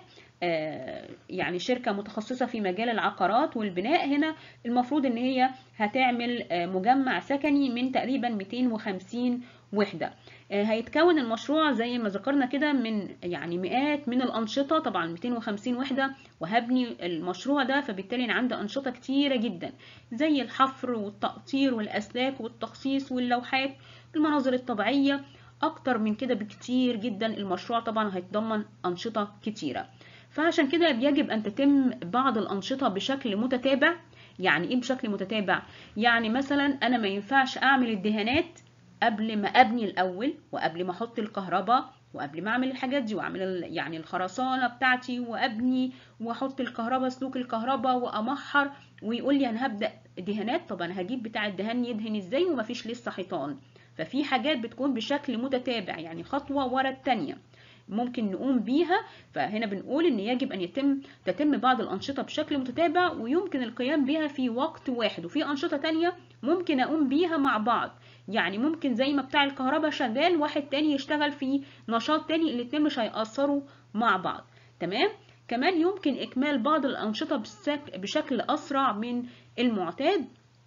يعني شركة متخصصة في مجال العقارات والبناء. هنا المفروض ان هي هتعمل مجمع سكني من تقريبا 250 وحدة. هيتكون المشروع زي ما ذكرنا كده من يعني مئات من الأنشطة، طبعا 250 وحدة وهبني المشروع ده، فبالتالي أنا عندي أنشطة كتيرة جدا زي الحفر والتقطير والأسلاك والتخصيص واللوحات المناظر الطبيعية. أكتر من كده بكتير جدا المشروع طبعا هيتضمن أنشطة كتيرة، فعشان كده يجب أن تتم بعض الأنشطة بشكل متتابع. يعني إيه بشكل متتابع؟ يعني مثلا أنا ما ينفعش أعمل الدهانات قبل ما أبني الأول وقبل ما أحط الكهرباء وقبل ما أعمل الحاجات دي وأعمل يعني الخرسانة بتاعتي وأبني وأحط الكهرباء سلوك الكهرباء وأمحر ويقول لي أنا هبدأ دهانات. طب أنا هجيب بتاع الدهان يدهن إزاي ومفيش لسه حيطان؟ ففي حاجات بتكون بشكل متتابع، يعني خطوة ورا التانية ممكن نقوم بيها. فهنا بنقول ان يجب ان تتم بعض الانشطة بشكل متتابع ويمكن القيام بها في وقت واحد، وفي انشطة تانية ممكن اقوم بيها مع بعض. يعني ممكن زي ما بتاع الكهرباء شغال واحد تاني يشتغل في نشاط تاني، الاتنين مش هيأثروا مع بعض. تمام؟ كمان يمكن اكمال بعض الانشطة بشكل اسرع من المعتاد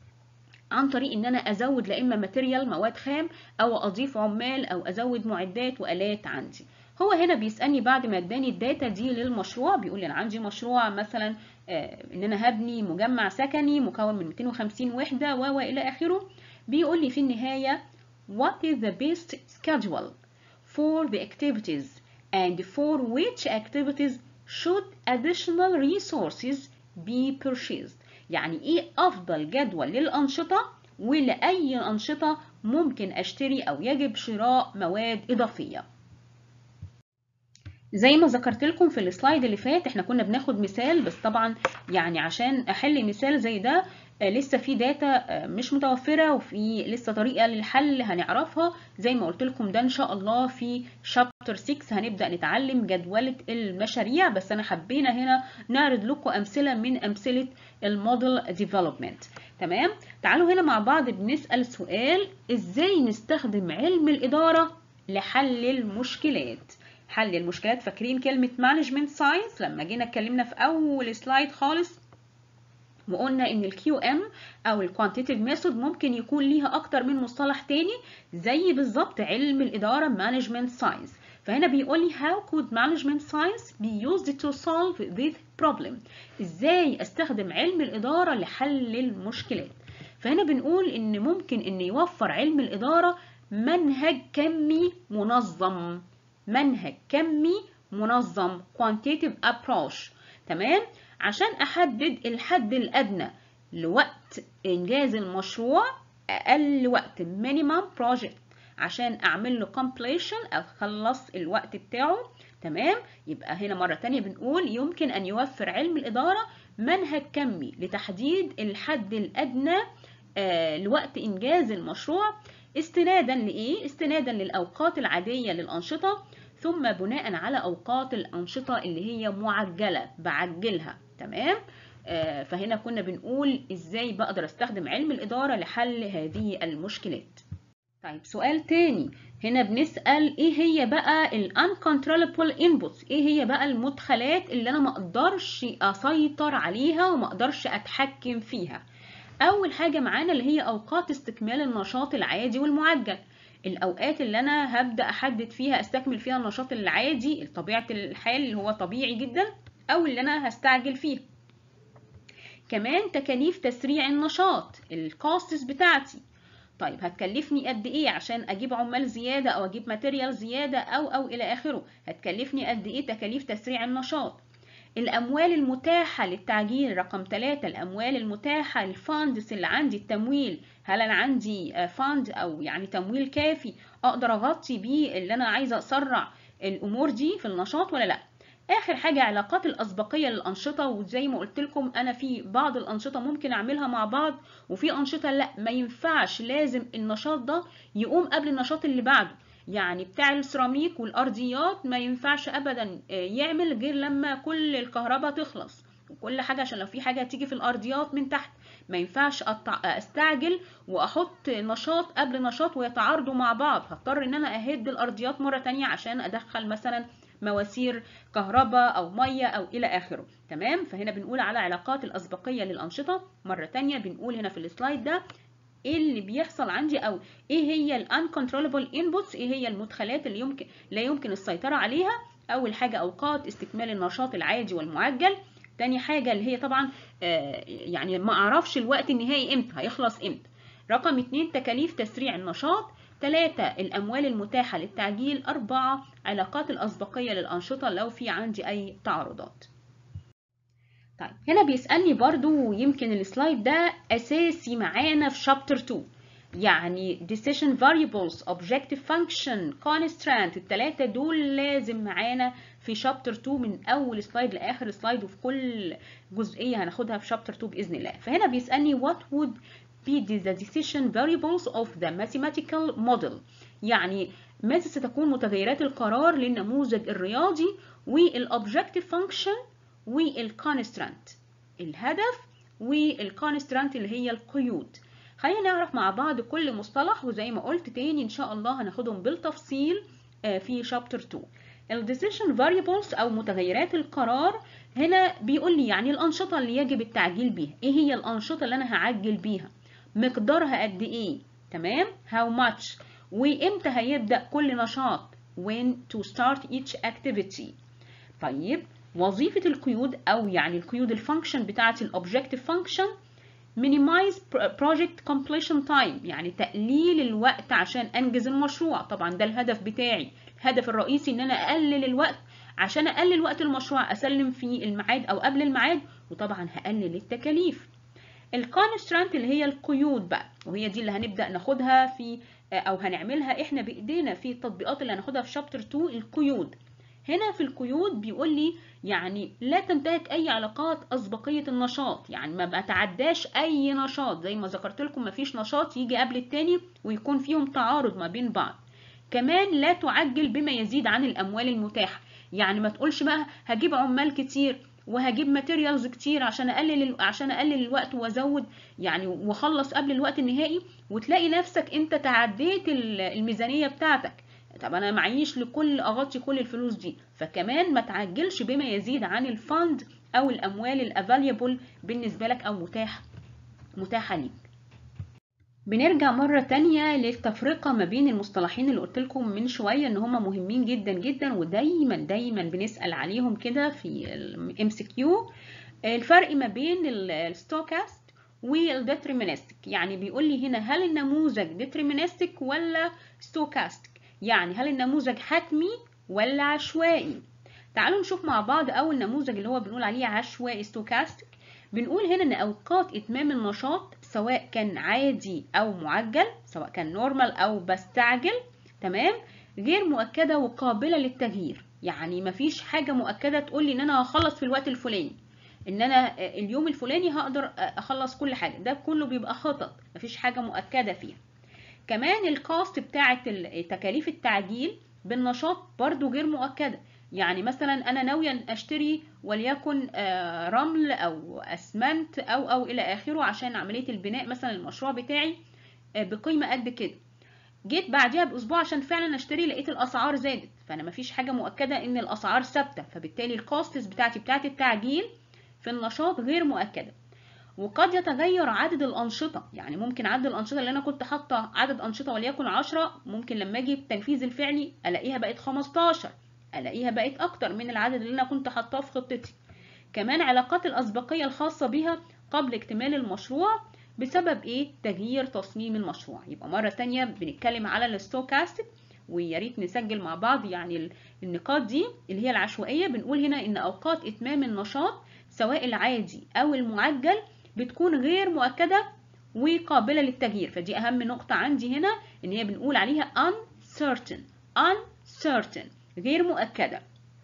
عن طريق ان انا ازود لا اما ماتيريال مواد خام او اضيف عمال او ازود معدات والات عندي. هو هنا بيسالني بعد ما اداني الداتا دي للمشروع بيقول لي انا عندي مشروع مثلا ان انا هبني مجمع سكني مكون من 250 وحده والى اخره. بيقول لي في النهايه what is the best schedule for the activities and for which activities should additional resources be purchased. يعني ايه افضل جدول للانشطه ولاي انشطه ممكن اشتري او يجب شراء مواد اضافيه. زي ما ذكرت لكم في السلايد اللي فات احنا كنا بناخد مثال، بس طبعا يعني عشان احل مثال زي ده لسه في داتا مش متوفرة وفي لسه طريقة للحل هنعرفها. زي ما قلت لكم ده ان شاء الله في شابتر 6 هنبدأ نتعلم جدولة المشاريع، بس انا حبينا هنا نعرض لكم امثلة من امثلة الموديل ديفلوبمنت. تمام؟ تعالوا هنا مع بعض بنسأل سؤال ازاي نستخدم علم الإدارة لحل المشكلات. حل المشكلات، فاكرين كلمة مانجمنت ساينس لما جينا اتكلمنا في اول سلايد خالص وقلنا ان الكيو ام او الكوانتيتيف ميثود ممكن يكون ليها اكتر من مصطلح تاني زي بالظبط علم الاداره مانجمنت ساينس. فهنا بيقول لي how could management science be used to solve this problem؟ ازاي استخدم علم الاداره لحل المشكلات؟ فهنا بنقول ان ممكن ان يوفر علم الاداره منهج كمي منظم. منهج كمي منظم quantitative approach. تمام؟ عشان احدد الحد الادنى لوقت انجاز المشروع، اقل وقت minimum project عشان اعمل له completion اخلص الوقت بتاعه. تمام؟ يبقى هنا مرة تانية بنقول يمكن ان يوفر علم الادارة منهج كمي لتحديد الحد الادنى لوقت انجاز المشروع استنادا لايه؟ استنادا للاوقات العادية للانشطة ثم بناء على اوقات الانشطة اللي هي معجلة بعجلها. تمام؟ فهنا كنا بنقول ازاي بقدر استخدم علم الادارة لحل هذه المشكلات. طيب سؤال تاني هنا بنسأل ايه هي بقى ال uncontrollable inputs؟ ايه هي بقى المدخلات اللي انا ما اقدرش اسيطر عليها وما اقدرش اتحكم فيها؟ اول حاجة معانا اللي هي اوقات استكمال النشاط العادي والمعجل. الأوقات اللي أنا هبدأ أحدد فيها أستكمل فيها النشاط العادي طبيعة الحال اللي هو طبيعي جدا، أو اللي أنا هستعجل فيه. كمان تكاليف تسريع النشاط، الكوستس بتاعتي. طيب هتكلفني قد ايه عشان اجيب عمال زياده او اجيب ماتيريال زياده او الى اخره، هتكلفني قد ايه تكاليف تسريع النشاط. الاموال المتاحه للتعجيل رقم 3، الاموال المتاحه الفاندز اللي عندي، التمويل، هل انا عندي فاند او يعني تمويل كافي اقدر اغطي بيه اللي انا عايزه اسرع الامور دي في النشاط ولا لا. اخر حاجه علاقات الاسبقيه للانشطه، وزي ما قلت لكم انا في بعض الانشطه ممكن اعملها مع بعض، وفي انشطه لا ما ينفعش، لازم النشاط ده يقوم قبل النشاط اللي بعده. يعني بتاع السيراميك والارضيات ما ينفعش ابدا يعمل غير لما كل الكهرباء تخلص وكل حاجه، عشان لو في حاجه تيجي في الارضيات من تحت ما ينفعش استعجل واحط نشاط قبل نشاط ويتعارضوا مع بعض، هضطر ان انا اهد الارضيات مره تانية عشان ادخل مثلا مواسير كهرباء او ميه او الى اخره. تمام، فهنا بنقول على علاقات الاسبقيه للانشطه. مره تانية بنقول هنا في السلايد ده ايه اللي بيحصل عندي، او ايه هي الانكنترولبل انبوتس، ايه هي المدخلات اللي لا يمكن السيطره عليها. اول حاجه اوقات استكمال النشاط العادي والمعجل. تاني حاجه اللي هي طبعا يعني ما اعرفش الوقت النهائي امتى هيخلص امتى. رقم 2 تكاليف تسريع النشاط. 3 الاموال المتاحه للتعجيل. 4 علاقات الاسبقيه للانشطه لو في عندي اي تعارضات. طيب هنا بيسألني برضو، ويمكن السلايد ده أساسي معانا في شابتر 2، يعني decision variables objective function constraint، التلاتة دول لازم معانا في شابتر 2 من أول سلايد لآخر سلايد، وفي كل جزئية هناخدها في شابتر 2 بإذن الله. فهنا بيسألني what would be the decision variables of the mathematical model، يعني ماذا ستكون متغيرات القرار للنموذج الرياضي والobjective function والكونسترانت، الهدف والكونسترانت اللي هي القيود. خلينا نعرف مع بعض كل مصطلح، وزي ما قلت تاني ان شاء الله هناخدهم بالتفصيل في شابتر 2. الديسيشن فاريبلز او متغيرات القرار، هنا بيقول لي يعني الانشطه اللي يجب التعجيل بيها، ايه هي الانشطه اللي انا هعجل بيها، مقدارها قد ايه، تمام، how much، وامتى هيبدا كل نشاط، when to start each activity. طيب وظيفة القيود أو يعني القيود الفانكشن بتاعت الأوبجكتيف فانكشن minimize project completion time، يعني تقليل الوقت عشان أنجز المشروع. طبعا ده الهدف بتاعي، الهدف الرئيسي إن أنا أقلل الوقت عشان أقلل وقت المشروع، أسلم في الميعاد أو قبل الميعاد، وطبعا هقلل التكاليف. الكونسترانت اللي هي القيود بقى، وهي دي اللي هنبدأ ناخدها في أو هنعملها إحنا بإيدينا في التطبيقات اللي هناخدها في شابتر 2. القيود هنا في القيود بيقول لي يعني لا تنتهك اي علاقات اسبقيه النشاط، يعني ما بتعداش اي نشاط، زي ما ذكرت لكم ما فيش نشاط يجي قبل التاني ويكون فيهم تعارض ما بين بعض. كمان لا تعجل بما يزيد عن الاموال المتاحه، يعني ما تقولش بقى هجيب عمال كتير وهجيب ماتيريالز كتير عشان اقلل الوقت وازود يعني واخلص قبل الوقت النهائي، وتلاقي نفسك انت تعديت الميزانيه بتاعتك. طب انا معيش لكل اغطي كل الفلوس دي، فكمان ما تعجلش بما يزيد عن الفند او الاموال الافاليبل بالنسبه لك او متاحه ليك. بنرجع مره تانية للتفرقه ما بين المصطلحين اللي قلت لكم من شويه ان هم مهمين جدا جدا، ودايما بنسال عليهم كده في الام سي كيو. الفرق ما بين الستوكاست والديترمينستيك، يعني بيقول لي هنا هل النموذج ديترمينستيك ولا ستوكاستيك، يعني هل النموذج حتمي ولا عشوائي. تعالوا نشوف مع بعض اول نموذج اللي هو بنقول عليه عشوائي ستوكاستيك. بنقول هنا ان اوقات اتمام النشاط سواء كان عادي او معجل، سواء كان نورمال او بستعجل، تمام، غير مؤكده وقابله للتغيير، يعني مفيش حاجه مؤكده تقول لي ان انا هخلص في الوقت الفلاني، ان انا اليوم الفلاني هقدر اخلص كل حاجه، ده كله بيبقى خطط مفيش حاجه مؤكده فيها. كمان الكاست بتاعه تكاليف التعجيل بالنشاط برضو غير مؤكده، يعني مثلا انا ناويه اشتري وليكن رمل او اسمنت او الى اخره عشان عمليه البناء مثلا المشروع بتاعي بقيمه قد كده، جيت بعديها باسبوع عشان فعلا اشتري لقيت الاسعار زادت، فانا مفيش حاجه مؤكده ان الاسعار ثابته، فبالتالي الكاستس بتاعت التعجيل في النشاط غير مؤكده. وقد يتغير عدد الأنشطة، يعني ممكن عدد الأنشطة اللي أنا كنت حاطة عدد أنشطة وليكن 10، ممكن لما أجي التنفيذ الفعلي ألاقيها بقت 15، ألاقيها بقت أكتر من العدد اللي أنا كنت حاطاه في خطتي. كمان علاقات الأسبقية الخاصة بها قبل اكتمال المشروع بسبب إيه؟ تغيير تصميم المشروع. يبقى مرة تانية بنتكلم على الستوكاستيك، ويا ريت نسجل مع بعض يعني النقاط دي اللي هي العشوائية. بنقول هنا إن أوقات إتمام النشاط سواء العادي أو المعجل بتكون غير مؤكدة وقابلة للتغيير، فدي أهم نقطة عندي هنا، إن هي بنقول عليها uncertain غير مؤكدة.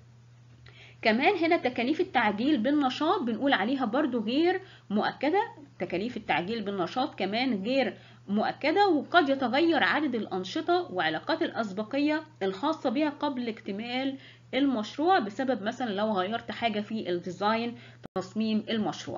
كمان هنا تكاليف التعجيل بالنشاط بنقول عليها برضو غير مؤكدة، تكاليف التعجيل بالنشاط كمان غير مؤكدة، وقد يتغير عدد الأنشطة وعلاقات الأسبقية الخاصة بها قبل اكتمال المشروع بسبب مثلا لو غيرت حاجة في الديزاين تصميم المشروع.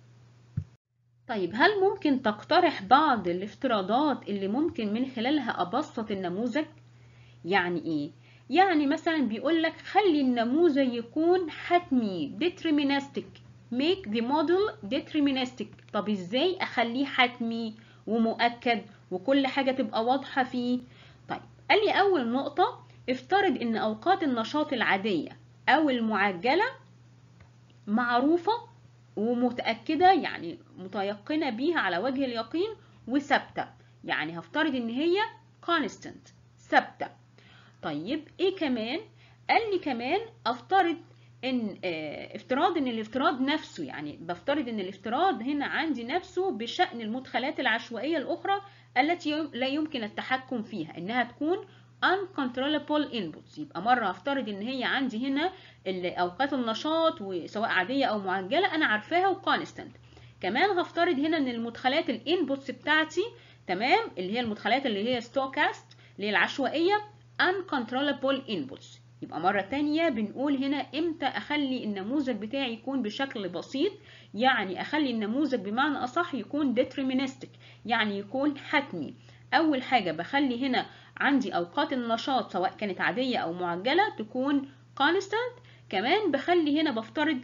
طيب هل ممكن تقترح بعض الافتراضات اللي ممكن من خلالها أبسط النموذج؟ يعني إيه؟ يعني مثلا بيقول لك خلي النموذج يكون حتمي deterministic، make the model deterministic. طب ازاي اخليه حتمي ومؤكد وكل حاجة تبقى واضحة فيه؟ طيب قال لي اول نقطة، افترض ان اوقات النشاط العادية او المعجلة معروفة ومتأكدة، يعني متيقنة بيها على وجه اليقين وثابتة، يعني هفترض ان هي constant ثابتة. طيب ايه كمان؟ قال لي كمان افترض ان افتراض ان الافتراض نفسه، يعني بفترض ان الافتراض هنا عندي نفسه بشأن المدخلات العشوائية الاخرى التي لا يمكن التحكم فيها، انها تكون uncontrollable inputs. يبقى مرة هفترض ان هي عندي هنا اوقات النشاط وسواء عادية او معجلة انا عارفاها وكونستنت. كمان هفترض هنا ان المدخلات الانبوتس بتاعتي تمام، اللي هي المدخلات اللي هي ستوكاست اللي هي العشوائية uncontrollable inputs. يبقى مرة تانية بنقول هنا امتى اخلي النموذج بتاعي يكون بشكل بسيط، يعني اخلي النموذج بمعنى اصح يكون deterministic، يعني يكون حتمي. اول حاجة بخلي هنا عندي اوقات النشاط سواء كانت عادية او معجلة تكون constant. كمان بخلي هنا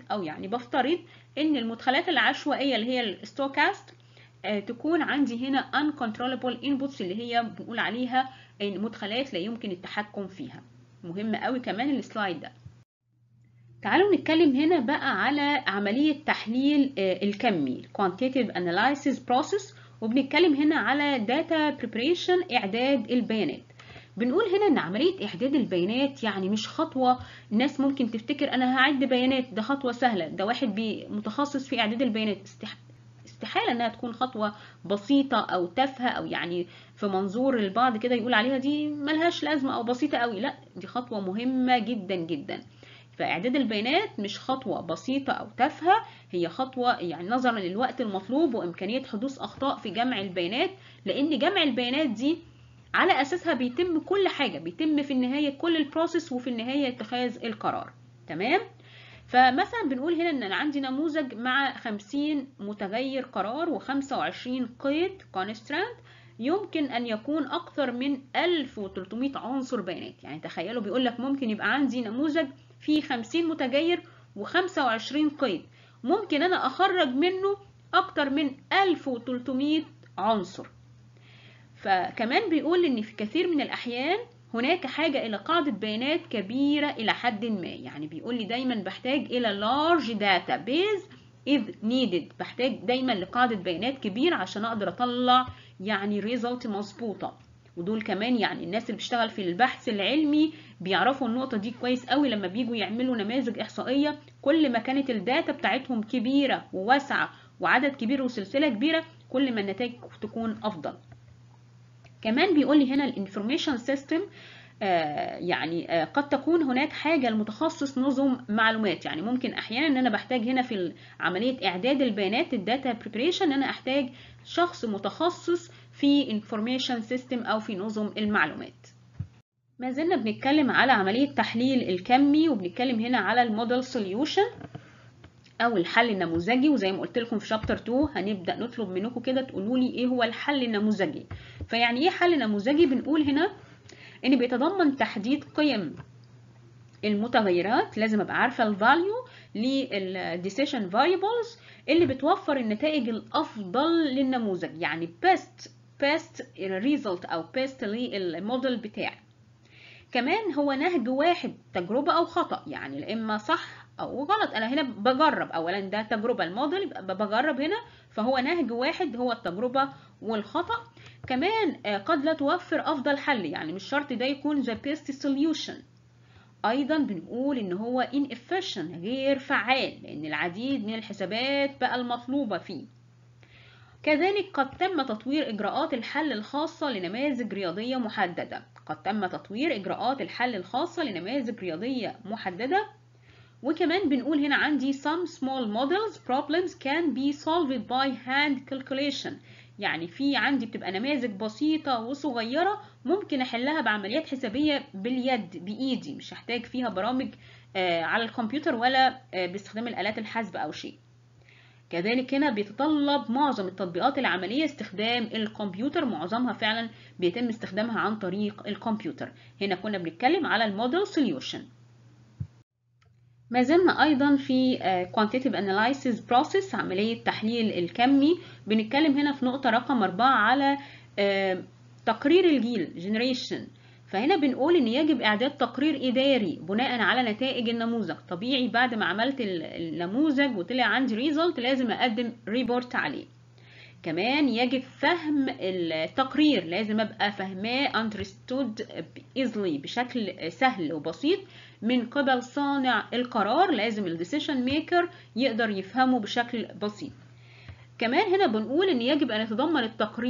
بفترض ان المدخلات العشوائية اللي هي الستوكاست تكون عندي هنا uncontrollable inputs اللي هي بنقول عليها مدخلات لا يمكن التحكم فيها. مهم قوي كمان السلايد ده. تعالوا نتكلم هنا بقى على عملية تحليل الكمي quantitative analysis process، وبنتكلم هنا على data preparation إعداد البيانات. بنقول هنا ان عملية اعداد البيانات يعني مش خطوة الناس ممكن تفتكر انا هعد بيانات ده خطوة سهلة، ده واحد متخصص في اعداد البيانات. استحالة انها تكون خطوة بسيطة او تافهة او يعني في منظور البعض كده يقول عليها دي ملهاش لازمة او بسيطة قوي. لا، دي خطوة مهمة جدا جدا. فاعداد البيانات مش خطوة بسيطة او تافهة، هي خطوة يعني نظرا للوقت المطلوب وامكانية حدوث اخطاء في جمع البيانات، لان جمع البيانات دي على اساسها بيتم كل حاجة، بيتم في النهاية كل البروسيس وفي النهاية اتخاذ القرار. تمام؟ فمثلا بنقول هنا ان انا عندي نموذج مع 50 متغير قرار و25 قيد constraint، يمكن ان يكون اكثر من 1300 عنصر بيانات. يعني تخيلوا بيقول لك ممكن يبقى عندي نموذج فيه 50 متغير و25 قيد، ممكن انا اخرج منه اكثر من 1300 عنصر. فكمان بيقول ان في كثير من الاحيان هناك حاجة إلى قاعدة بيانات كبيرة إلى حد ما، يعني بيقول لي دايما بحتاج إلى large database if needed، بحتاج دايما لقاعدة بيانات كبيرة عشان أقدر أطلع يعني result مظبوطة. ودول كمان يعني الناس اللي بتشتغل في البحث العلمي بيعرفوا النقطة دي كويس قوي، لما بيجوا يعملوا نماذج إحصائية كل ما كانت الداتا بتاعتهم كبيرة وواسعة وعدد كبير وسلسلة كبيرة كل ما النتائج تكون أفضل. كمان بيقول لي هنا الانفورميشن سيستم قد تكون هناك حاجة لمتخصص نظم معلومات، يعني ممكن احيانا ان انا بحتاج هنا في عملية اعداد البيانات الداتا بريبريشن ان انا احتاج شخص متخصص في انفورميشن سيستم او في نظم المعلومات. ما زلنا بنتكلم على عملية تحليل الكمي، وبنتكلم هنا على الموديل سوليوشن او الحل النموذجي. وزي ما قلت لكم في شابتر 2 هنبدا نطلب منكم كده تقولوا لي ايه هو الحل النموذجي. فيعني ايه حل نموذجي؟ بنقول هنا ان بيتضمن تحديد قيم المتغيرات، لازم ابقى عارفه الفاليو للديسيشن فاريبلز اللي بتوفر النتائج الافضل للنموذج، يعني best result او best للموديل بتاعي. كمان هو نهج واحد، تجربة او خطأ، يعني لا اما صح او غلط. انا هنا بجرب، اولا ده تجربة، الموديل يبقى بجرب هنا، فهو نهج واحد هو التجربة والخطأ. كمان قد لا توفر افضل حل، يعني مش شرط ده يكون the best solution. ايضا بنقول ان هو inefficient، غير فعال، لان العديد من الحسابات بقى المطلوبة فيه. كذلك قد تم تطوير إجراءات الحل الخاصة لنماذج رياضية محددة. قد تم تطوير إجراءات الحل الخاصة لنماذج رياضية محددة. وكمان بنقول هنا عندي some small models problems can be solved by hand calculation، يعني في عندي بتبقى نماذج بسيطة وصغيرة ممكن أحلها بعمليات حسابية باليد بإيدي، مش هحتاج فيها برامج على الكمبيوتر ولا باستخدام الآلات الحاسبة أو شيء. كذلك هنا بيتطلب معظم التطبيقات العملية استخدام الكمبيوتر، معظمها فعلا بيتم استخدامها عن طريق الكمبيوتر. هنا كنا بنتكلم على الموديل سوليوشن. ما زلنا أيضا في quantitative analysis process، عملية تحليل الكمي. بنتكلم هنا في نقطة رقم 4 على تقرير الجيل generation. فهنا بنقول إن يجب إعداد تقرير إداري بناء على نتائج النموذج. طبيعي بعد ما عملت النموذج وطلع عندي result لازم أقدم ريبورت عليه. كمان يجب فهم التقرير، لازم أبقى فهماه understood easily، بشكل سهل وبسيط من قبل صانع القرار. لازم ال decision maker يقدر يفهمه بشكل بسيط. كمان هنا بنقول إن يجب أن يتضمن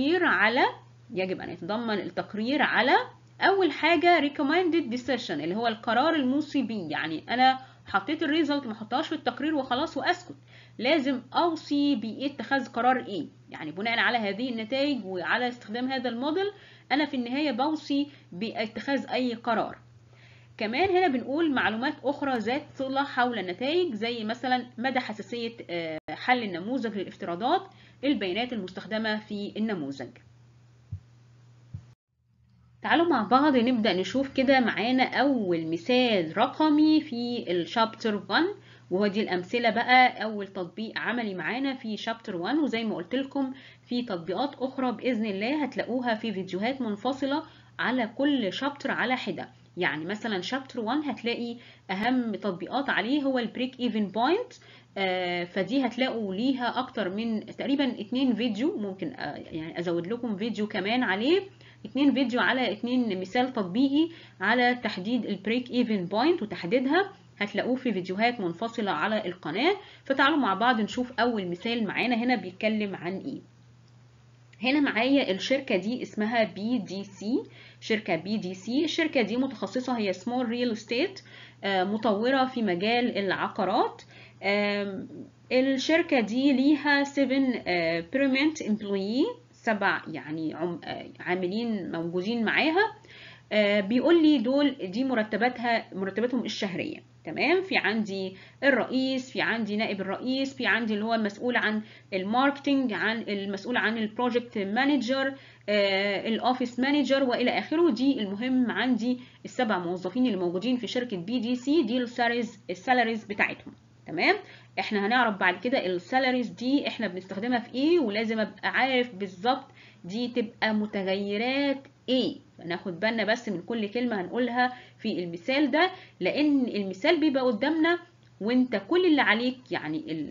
التقرير على أول حاجة recommended decision، اللي هو القرار الموصي بيه. يعني أنا حطيت الريزلت، ما احطهاش في التقرير وخلاص واسكت، لازم اوصي باتخاذ قرار ايه، يعني بناء على هذه النتائج وعلى استخدام هذا الموديل انا في النهايه بوصي باتخاذ اي قرار. كمان هنا بنقول معلومات اخرى ذات صله حول النتائج، زي مثلا مدى حساسيه حل النموذج للافتراضات، البيانات المستخدمه في النموذج. تعالوا مع بعض نبدأ نشوف كده معانا أول مثال رقمي في الشابتر 1، وهو دي الأمثلة بقى. أول تطبيق عملي معانا في شابتر 1، وزي ما قلت لكم في تطبيقات أخرى بإذن الله هتلاقوها في فيديوهات منفصلة على كل شابتر على حدة. يعني مثلا شابتر 1 هتلاقي أهم تطبيقات عليه هو البريك ايفن بوينت، فدي هتلاقوا ليها أكتر من تقريبا 2 فيديو، ممكن يعني أزود لكم فيديو كمان عليه، 2 فيديو على 2 مثال تطبيقي على تحديد البريك ايفن بوينت وتحديدها، هتلاقوه في فيديوهات منفصلة على القناة. فتعالوا مع بعض نشوف أول مثال معانا هنا بيتكلم عن إيه. هنا معايا الشركة دي اسمها BDC، شركة BDC. الشركة دي متخصصة، هي small real estate، مطورة في مجال العقارات. الشركة دي ليها 7 permanent employee، 7 يعني عاملين موجودين معاها. بيقول لي دي مرتباتهم الشهرية. تمام. في عندي الرئيس، في عندي نائب الرئيس، في عندي اللي هو المسؤول عن الماركتينج، عن المسؤول عن البروجكت مانجر، الاوفيس مانجر والى اخره. دي المهم عندي ال7 موظفين اللي موجودين في شركة BDC، دي السالاريز بتاعتهم. تمام. احنا هنعرف بعد كده السالاريز دي احنا بنستخدمها في ايه، ولازم ابقى عارف بالظبط دي تبقى متغيرات ايه. ناخد بالنا بس من كل كلمة هنقولها في المثال ده، لان المثال بيبقى قدامنا وانت كل اللي عليك يعني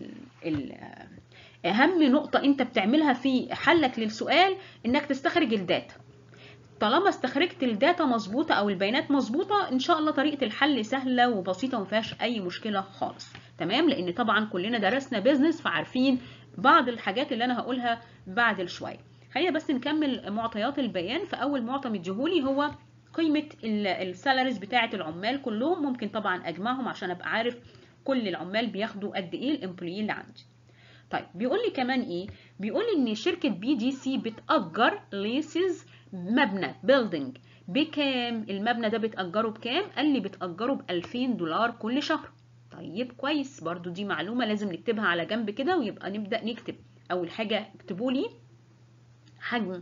اهم نقطة انت بتعملها في حلك للسؤال انك تستخرج الداتا. طالما استخرجت الداتا مظبوطة او البيانات مظبوطة، ان شاء الله طريقة الحل سهلة وبسيطة وما فيهاش اي مشكلة خالص. تمام. لان طبعا كلنا درسنا بيزنس فعارفين بعض الحاجات اللي انا هقولها بعد شوية. خلينا بس نكمل معطيات البيان. فاول معطى مديهولي هو قيمة السالاريز بتاعة العمال كلهم. ممكن طبعا اجمعهم عشان ابقى عارف كل العمال بياخدوا قد ايه، الامبلويين اللي عندي. طيب بيقول لي كمان ايه؟ بيقول لي ان شركة BDC بتأجر ليسز مبنى بيلدينج بكام؟ المبنى ده بتأجره بكام؟ قال لي بتأجره ب$2000 كل شهر. طيب كويس، برضو دي معلومة لازم نكتبها على جنب كده، ويبقى نبدأ نكتب. أول حاجة اكتبوا لي حجم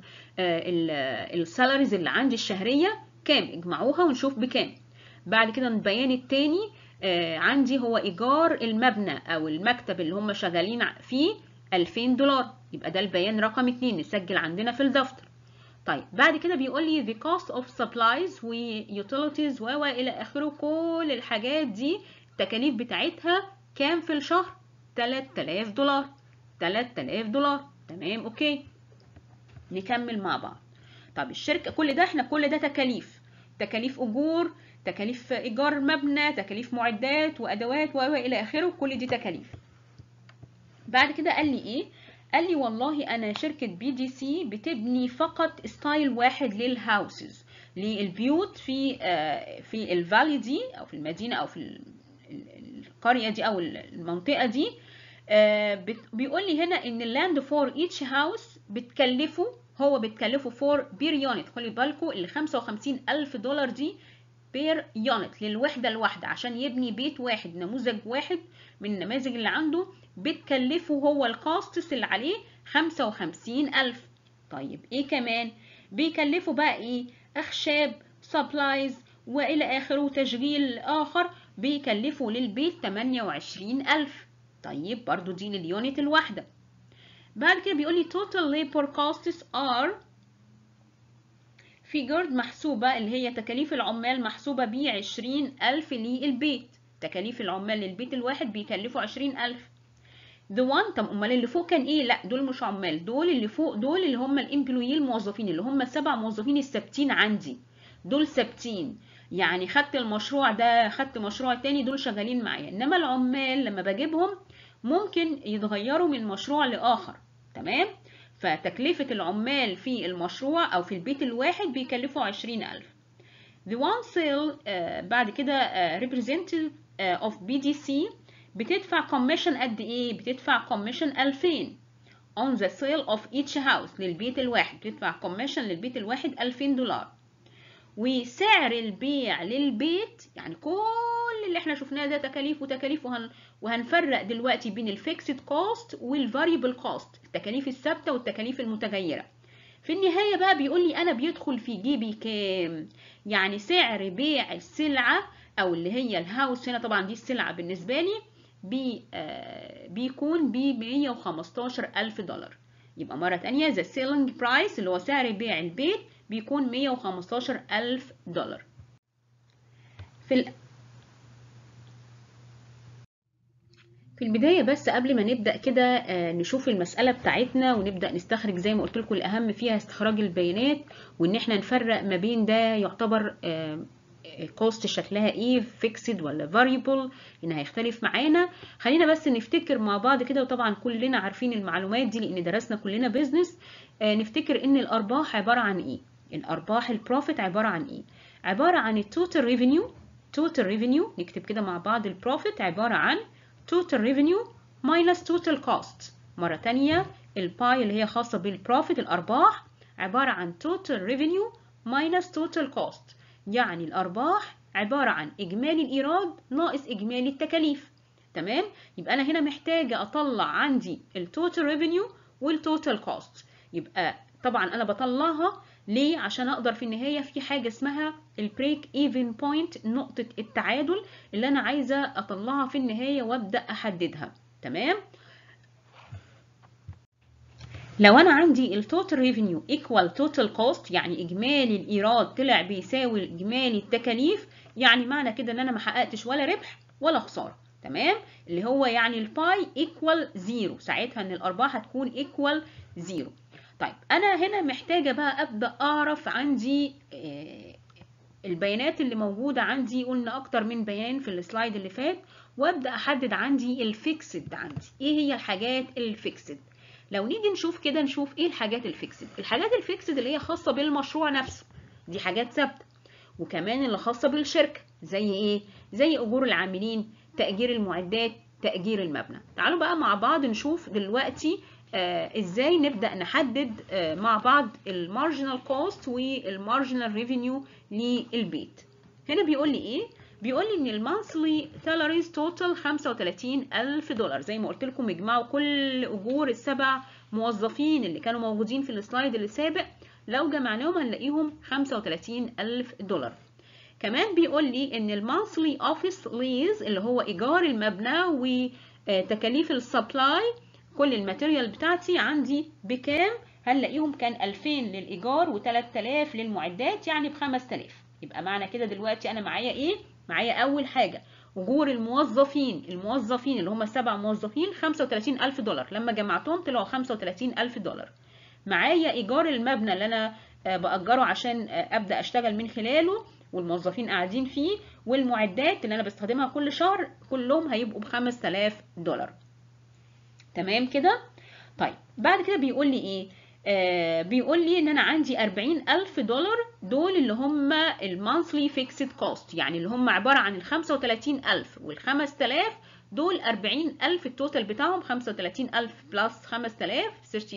السالاريز اللي عندي الشهرية كام، اجمعوها ونشوف بكام. بعد كده البيان التاني عندي هو إيجار المبنى أو المكتب اللي هم شغالين فيه $2000. يبقى ده البيان رقم 2 نسجل عندنا في الدفتر. طيب بعد كده بيقول لي the cost of supplies و utilities و إلى آخره. كل الحاجات دي التكاليف بتاعتها كام في الشهر؟ $3000. $3000. تمام أوكي. نكمل مع بعض. طب الشركة كل ده تكاليف أجور، تكاليف إيجار مبنى، تكاليف معدات وأدوات وإلى آخره. كل دي تكاليف. بعد كده قال لي إيه؟ قال لي والله أنا شركة BDC بتبني فقط ستايل واحد للهاوسز، للبيوت في الفالي دي أو في المدينة أو في القرية دي أو المنطقة دي. بيقول لي هنا إن اللاند فور ايتش هاوس بتكلفه فور بير يونت. خلي بالكوا ال $55,000 دي بير يونت للوحدة الواحدة، عشان يبني بيت واحد، نموذج واحد من النماذج اللي عنده بتكلفه هو الكاستس اللي عليه 55,000. طيب ايه كمان بيكلفه بقى؟ ايه؟ اخشاب، سبلايز والى اخره، وتشغيل اخر بيكلفه للبيت 28,000. طيب برضو دي لليونت الواحدة. بعد كده بيقول لي total labor costs are figured محسوبة، اللي هي تكاليف العمال محسوبة ب20,000 للبيت. تكاليف العمال للبيت الواحد بيكلفوا 20,000. the one. طب امال اللي فوق كان ايه؟ لا دول مش عمال، دول اللي فوق دول اللي هم الامبلويي الموظفين، اللي هم 7 موظفين الثابتين عندي، دول ثابتين. يعني خدت المشروع ده، خدت مشروع تاني، دول شغالين معايا. انما العمال لما بجيبهم ممكن يتغيروا من مشروع لآخر. تمام؟ فتكلفة العمال في المشروع أو في البيت الواحد بيكلفوا 20,000. The one sale بعد كده representative of BDC بتدفع commission قد إيه؟ بتدفع commission 2000 on the sale of each house. للبيت الواحد بتدفع commission للبيت الواحد $2000. وسعر البيع للبيت، يعني كل اللي احنا شفناه ده تكاليف وهنفرق دلوقتي بين الفيكسد كوست والفاريبل كوست، التكاليف الثابته والتكاليف المتغيره. في النهايه بقى بيقول لي انا بيدخل في جيبي كام؟ يعني سعر بيع السلعه او اللي هي الهاوس، هنا طبعا دي السلعه بالنسبه لي، بيكون ب $115,000. يبقى مره ثانيه the selling price اللي هو سعر بيع البيت بيكون $115,000. في البداية بس قبل ما نبدأ كده نشوف المسألة بتاعتنا ونبدأ نستخرج زي ما قلت لكم الأهم فيها استخراج البيانات، وإن احنا نفرق ما بين ده يعتبر كوست شكلها ايه، فيكسد ولا فاريبل، إن هيختلف معانا. خلينا بس نفتكر مع بعض كده، وطبعا كلنا عارفين المعلومات دي لأن درسنا كلنا بيزنس. نفتكر إن الأرباح عبارة عن ايه؟ الأرباح البروفيت عبارة عن ايه؟ عبارة عن التوتال ريفينيو. توتال ريفينيو نكتب كده مع بعض، البروفيت عبارة عن total revenue minus total cost. مرة تانية الباي اللي هي خاصة بالبروفيت الأرباح عبارة عن total revenue minus total cost. يعني الأرباح عبارة عن إجمالي الإيراد ناقص إجمالي التكاليف. تمام؟ يبقى أنا هنا محتاجة أطلع عندي التوتال revenue والتوتال cost. يبقى طبعا أنا بطلعها ليه؟ عشان أقدر في النهاية في حاجة اسمها البريك ايفن بوينت، نقطة التعادل اللي أنا عايزة أطلعها في النهاية وأبدأ أحددها. تمام؟ لو أنا عندي التوتال ريفينيو ايكوال توتال كوست، يعني إجمالي الإيراد طلع بيساوي إجمالي التكاليف، يعني معنى كده إن أنا ما حققتش ولا ربح ولا خسارة. تمام؟ اللي هو يعني الباي ايكوال 0، ساعتها إن الأرباح هتكون ايكوال 0. طيب أنا هنا محتاجة بقى أبدأ أعرف عندي البيانات اللي موجودة عندي. قلنا أكتر من بيان في السلايد اللي فات، وأبدأ أحدد عندي الفيكسد. عندي إيه هي الحاجات الفيكسد؟ لو نيجي نشوف كده، نشوف إيه الحاجات الفيكسد. الحاجات الفيكسد اللي هي خاصة بالمشروع نفسه، دي حاجات ثابتة. وكمان اللي خاصة بالشركة زي إيه؟ زي أجور العاملين، تأجير المعدات، تأجير المبنى. تعالوا بقى مع بعض نشوف دلوقتي ازاي نبدأ نحدد مع بعض المارجنال كوست والمارجنال ريفينيو للبيت. هنا بيقول لي ايه؟ بيقول لي ان المانثلي سالاريز توتال $35,000. زي ما قلت لكم اجمعوا كل اجور ال7 موظفين اللي كانوا موجودين في السلايد اللي سابق، لو جمعناهم هنلاقيهم $35,000. كمان بيقول لي ان المانثلي اوفيس ليز اللي هو ايجار المبنى وتكاليف السبلاي، كل الماتيريال بتاعتي عندي بكام؟ هنلاقيهم كان 2000 للايجار و3000 للمعدات، يعني ب 5000. يبقى معنى كده دلوقتي انا معايا ايه؟ معايا اول حاجه اجور الموظفين اللي هم 7 موظفين 35000 دولار، لما جمعتهم طلعوا 35000 دولار. معايا ايجار المبنى اللي انا بأجره عشان ابدا اشتغل من خلاله والموظفين قاعدين فيه، والمعدات اللي انا بستخدمها كل شهر كلهم هيبقوا ب 5000 دولار. تمام كده؟ طيب بعد كده بيقول لي ايه؟ بيقول لي ان انا عندي 40000 دولار، دول اللي هم المانثلي فيكسد كوست، يعني اللي هم عباره عن ال 35000 وال 5000، دول 40000 التوتال بتاعهم. 35000 بلس 5000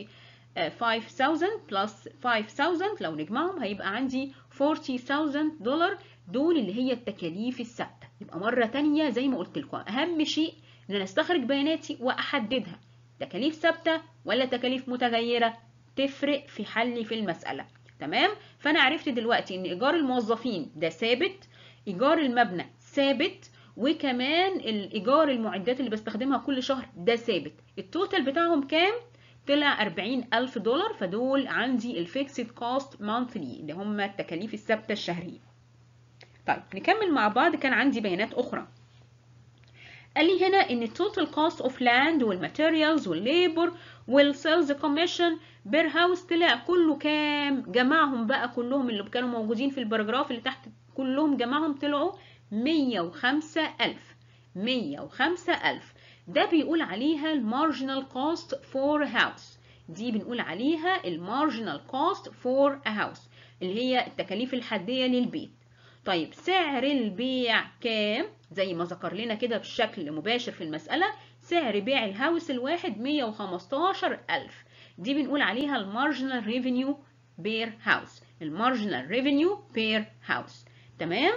5000 بلس 5000 لو نجمعهم هيبقى عندي 40000 دولار، دول اللي هي التكاليف الثابته. يبقى مره تانية زي ما قلت لكم، اهم شيء ان انا استخرج بياناتي واحددها تكاليف ثابته ولا تكاليف متغيره، تفرق في حلي في المساله. تمام؟ فانا عرفت دلوقتي ان ايجار الموظفين ده ثابت، ايجار المبنى ثابت، وكمان الايجار المعدات اللي بستخدمها كل شهر ده ثابت. التوتال بتاعهم كام؟ طلع 40000 دولار، فدول عندي الفيكسد كوست مانثلي اللي هم التكاليف الثابته الشهريه. طيب نكمل مع بعض، كان عندي بيانات اخرى. قال لي هنا ان التوتال كوست اوف لاند والماتيريالز والليبر والسيلز كوميشن بير هاوس طلع كله كام؟ جمعهم بقى كلهم اللي كانوا موجودين في الباراجراف اللي تحت، كلهم جمعهم طلعوا 105000. 105000 ده بيقول عليها المارجنال كوست فور هاوس، دي بنقول عليها المارجنال كوست فور ا هاوس اللي هي التكاليف الحدية للبيت. طيب سعر البيع كام؟ زي ما ذكر لنا كده بشكل مباشر في المسألة، سعر بيع الهاوس الواحد 115000، دي بنقول عليها المارجنال ريفينيو بير هاوس، المارجنال ريفينيو بير هاوس. تمام؟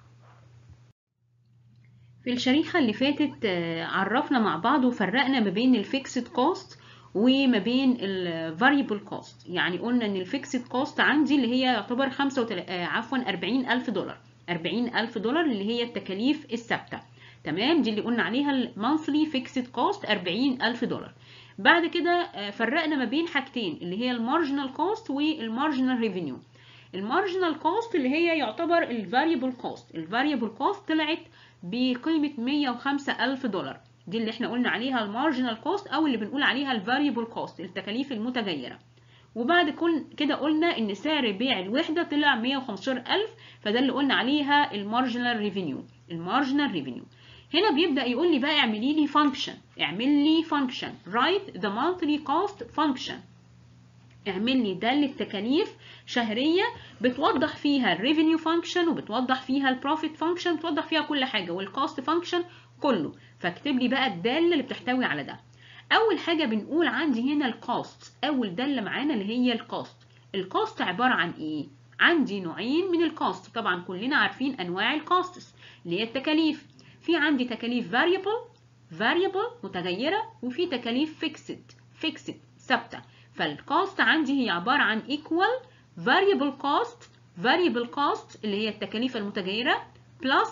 في الشريحة اللي فاتت عرفنا مع بعض وفرقنا ما بين الفيكسد كوست وما بين الفاريبل كوست. يعني قلنا ان الفيكسد كوست عندي اللي هي يعتبر 40000 دولار، 40000 دولار اللي هي التكاليف الثابته. تمام؟ دي اللي قلنا عليها المانثلي فيكسد كوست 40000 دولار. بعد كده فرقنا ما بين حاجتين اللي هي المارجنال كوست والمارجنال ريفينيو. المارجنال كوست اللي هي يعتبر الفاريبل كوست، الفاريبل كوست طلعت بقيمه 105000 دولار، دي اللي احنا قلنا عليها المارجنال كوست او اللي بنقول عليها الفاريبل كوست، التكاليف المتغيره. وبعد كده قلنا ان سعر بيع الوحده طلع 115000، فده اللي قلنا عليها المارجنال ريفينيو، المارجنال ريفينيو. هنا بيبدا يقول لي بقى اعملي لي فانكشن، اعمل لي فانكشن write the monthly cost function، اعمل لي دالة تكاليف شهرية بتوضح فيها الريفينيو فانكشن وبتوضح فيها البروفيت فانكشن، بتوضح فيها كل حاجة، والكوست فانكشن كله. فاكتب لي بقى الدالة اللي بتحتوي على ده. اول حاجة بنقول عندي هنا الكوست، اول دالة معانا اللي هي الكوست. الكوست عبارة عن ايه؟ عندي نوعين من الكوست، طبعا كلنا عارفين انواع الكوستس اللي هي التكاليف. في عندي تكاليف variable متغيرة، وفي تكاليف fixed ثابتة. فالكوست عندي هي عبارة عن equal variable cost اللي هي التكاليف المتغيرة plus